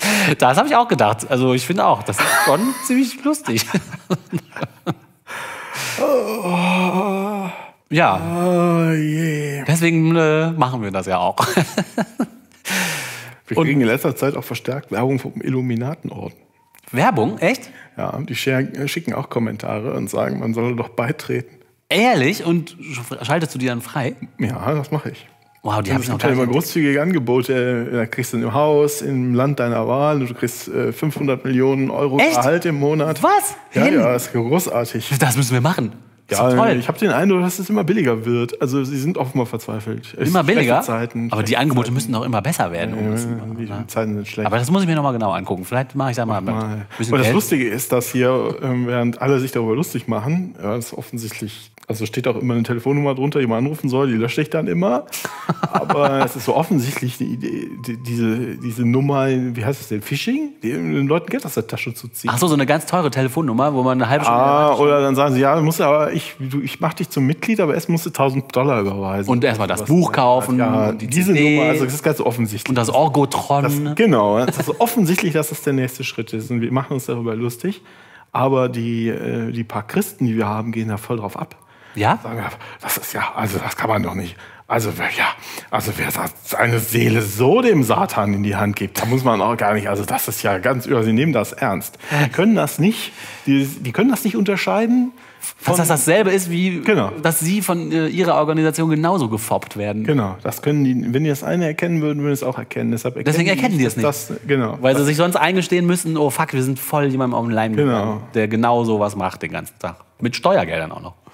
Das habe ich auch gedacht. Also ich finde auch, das ist schon ziemlich lustig. Ja. Oh je. Deswegen machen wir das ja auch. Wir kriegen in letzter Zeit auch verstärkt Werbung vom Illuminatenorden. Werbung? Echt? Ja, die schicken auch Kommentare und sagen, man solle doch beitreten. Ehrlich? Und schaltest du die dann frei? Ja, das mache ich. Wow, die habe ich noch gar gar immer nicht. großzügige Angebote. Da kriegst du ein Haus im Land deiner Wahl. Du kriegst 500 Millionen Euro Echt? Gehalt im Monat. Was? Ja, Hin? ja, ist großartig. Das müssen wir machen. Das Ja, ist toll. ich habe den Eindruck, dass es immer billiger wird. Also sie sind offenbar verzweifelt. Es Immer sind billiger? schlechte Zeiten, Aber die schlechte Angebote Zeiten. müssen doch immer besser werden. Um das, Die Zeiten sind schlecht. aber das muss ich mir noch mal genau angucken. Vielleicht mache ich da mal ein bisschen Und das Geld. Lustige ist, dass hier, während alle sich darüber lustig machen, ja, ist offensichtlich, also steht auch immer eine Telefonnummer drunter, die man anrufen soll, die lösche ich dann immer. Aber es ist so offensichtlich die Idee, diese Nummer, wie heißt es denn, Phishing? Den Leuten Geld aus der Tasche zu ziehen. Ach so eine ganz teure Telefonnummer, wo man eine halbe Stunde... Oder dann sagen sie, ja, ich mache dich zum Mitglied, aber erst musst du $1.000 überweisen. Und erstmal das Was- Buch kaufen, Ja, die diese CD. Nummer, also das ist ganz offensichtlich. Und das Orgotron. Genau, es ist so offensichtlich, dass das der nächste Schritt ist. Und wir machen uns darüber lustig. Aber die paar Christen, die wir haben, gehen da voll drauf ab. Ja? Sagen, ja, das ist ja, also das kann man doch nicht. Also wer seine Seele so dem Satan in die Hand gibt, da muss man auch gar nicht, also das ist ja ganz sie nehmen das ernst. Die können das nicht, die können das nicht unterscheiden. Dass das dasselbe ist, wie Genau. dass sie von ihrer Organisation genauso gefoppt werden. Genau, das können die, wenn die das eine erkennen würden, würden die es auch erkennen. Deswegen erkennen die es nicht. Genau. Weil sie sich sonst eingestehen müssen, oh fuck, wir sind voll jemandem auf den Leim Genau. gegangen, der genau sowas macht den ganzen Tag. Mit Steuergeldern auch noch.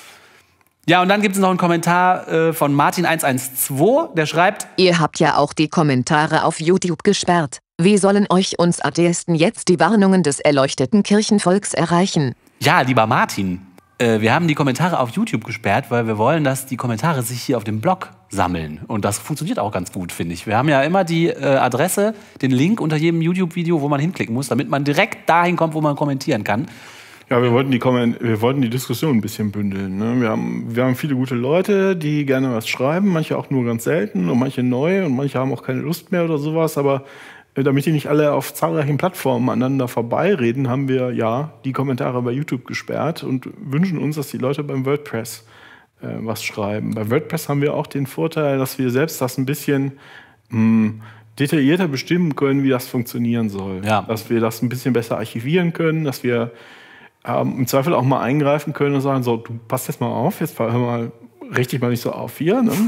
Ja, und dann gibt es noch einen Kommentar von Martin112, der schreibt, Ihr habt ja auch die Kommentare auf YouTube gesperrt. Wie sollen euch uns Atheisten jetzt die Warnungen des erleuchteten Kirchenvolks erreichen? ja, lieber Martin, wir haben die Kommentare auf YouTube gesperrt, weil wir wollen, dass die Kommentare sich hier auf dem Blog sammeln. Und das funktioniert auch ganz gut, finde ich. Wir haben ja immer die Adresse, den Link unter jedem YouTube-Video, wo man hinklicken muss, damit man direkt dahin kommt, wo man kommentieren kann. Ja, wir wollten die Diskussion ein bisschen bündeln. Ne? Wir haben viele gute Leute, die gerne was schreiben, manche auch nur ganz selten und manche neu und manche haben auch keine Lust mehr oder sowas. Aber damit die nicht alle auf zahlreichen Plattformen aneinander vorbeireden, haben wir ja die Kommentare bei YouTube gesperrt und wünschen uns, dass die Leute beim WordPress was schreiben. Bei WordPress haben wir auch den Vorteil, dass wir selbst das ein bisschen detaillierter bestimmen können, wie das funktionieren soll. Ja. Dass wir das ein bisschen besser archivieren können, dass wir im Zweifel auch mal eingreifen können und sagen, so, du passt jetzt mal auf, jetzt hör mal, richtig mal nicht so auf hier. Ne?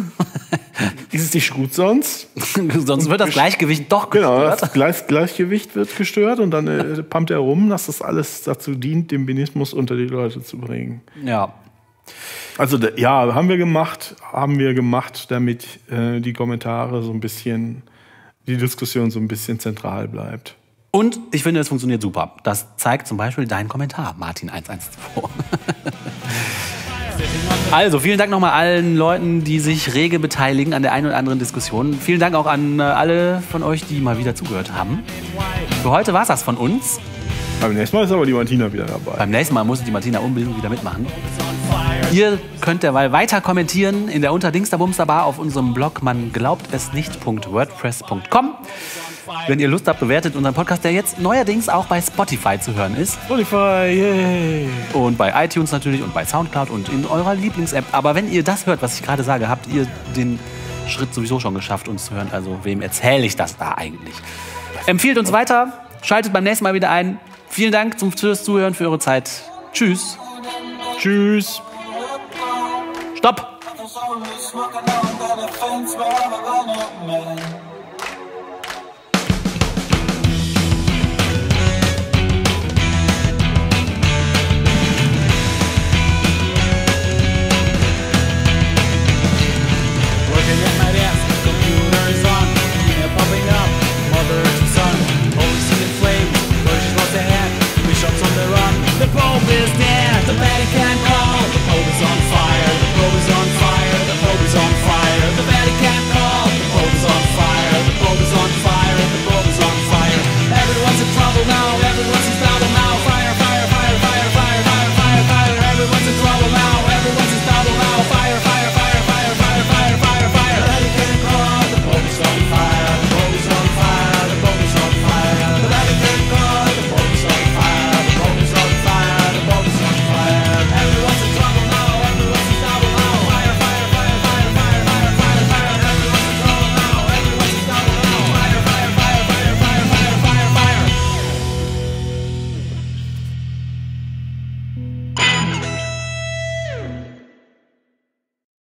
Ist es nicht gut sonst? Sonst wird das Gleichgewicht doch Genau, gestört. das Gleichgewicht wird gestört und dann pumpt er rum, dass das alles dazu dient, den Benismus unter die Leute zu bringen. Ja. Also ja, haben wir gemacht, damit die Kommentare so ein bisschen, die Diskussion so ein bisschen zentral bleibt. Und ich finde, es funktioniert super. Das zeigt zum Beispiel dein Kommentar, Martin112. Also, vielen Dank nochmal allen Leuten, die sich rege beteiligen an der einen oder anderen Diskussion. Vielen Dank auch an alle von euch, die mal wieder zugehört haben. Für heute war es das von uns. Beim nächsten Mal ist aber die Martina wieder dabei. Beim nächsten Mal muss die Martina unbedingt wieder mitmachen. Ihr könnt derweil weiter kommentieren in der Unterdingsterbumsterbar auf unserem Blog manglaubtesnicht.wordpress.com. Wenn ihr Lust habt, bewertet unseren Podcast, der jetzt neuerdings auch bei Spotify zu hören ist. Spotify, yay! Und bei iTunes natürlich und bei Soundcloud und in eurer Lieblings-App. Aber wenn ihr das hört, was ich gerade sage, habt ihr den Schritt sowieso schon geschafft, uns zu hören. Also wem erzähle ich das da eigentlich? Empfiehlt uns weiter, schaltet beim nächsten Mal wieder ein. Vielen Dank fürs Zuhören, für eure Zeit. Tschüss. Tschüss! Stopp! Smoking on the fence, but I'm a running man.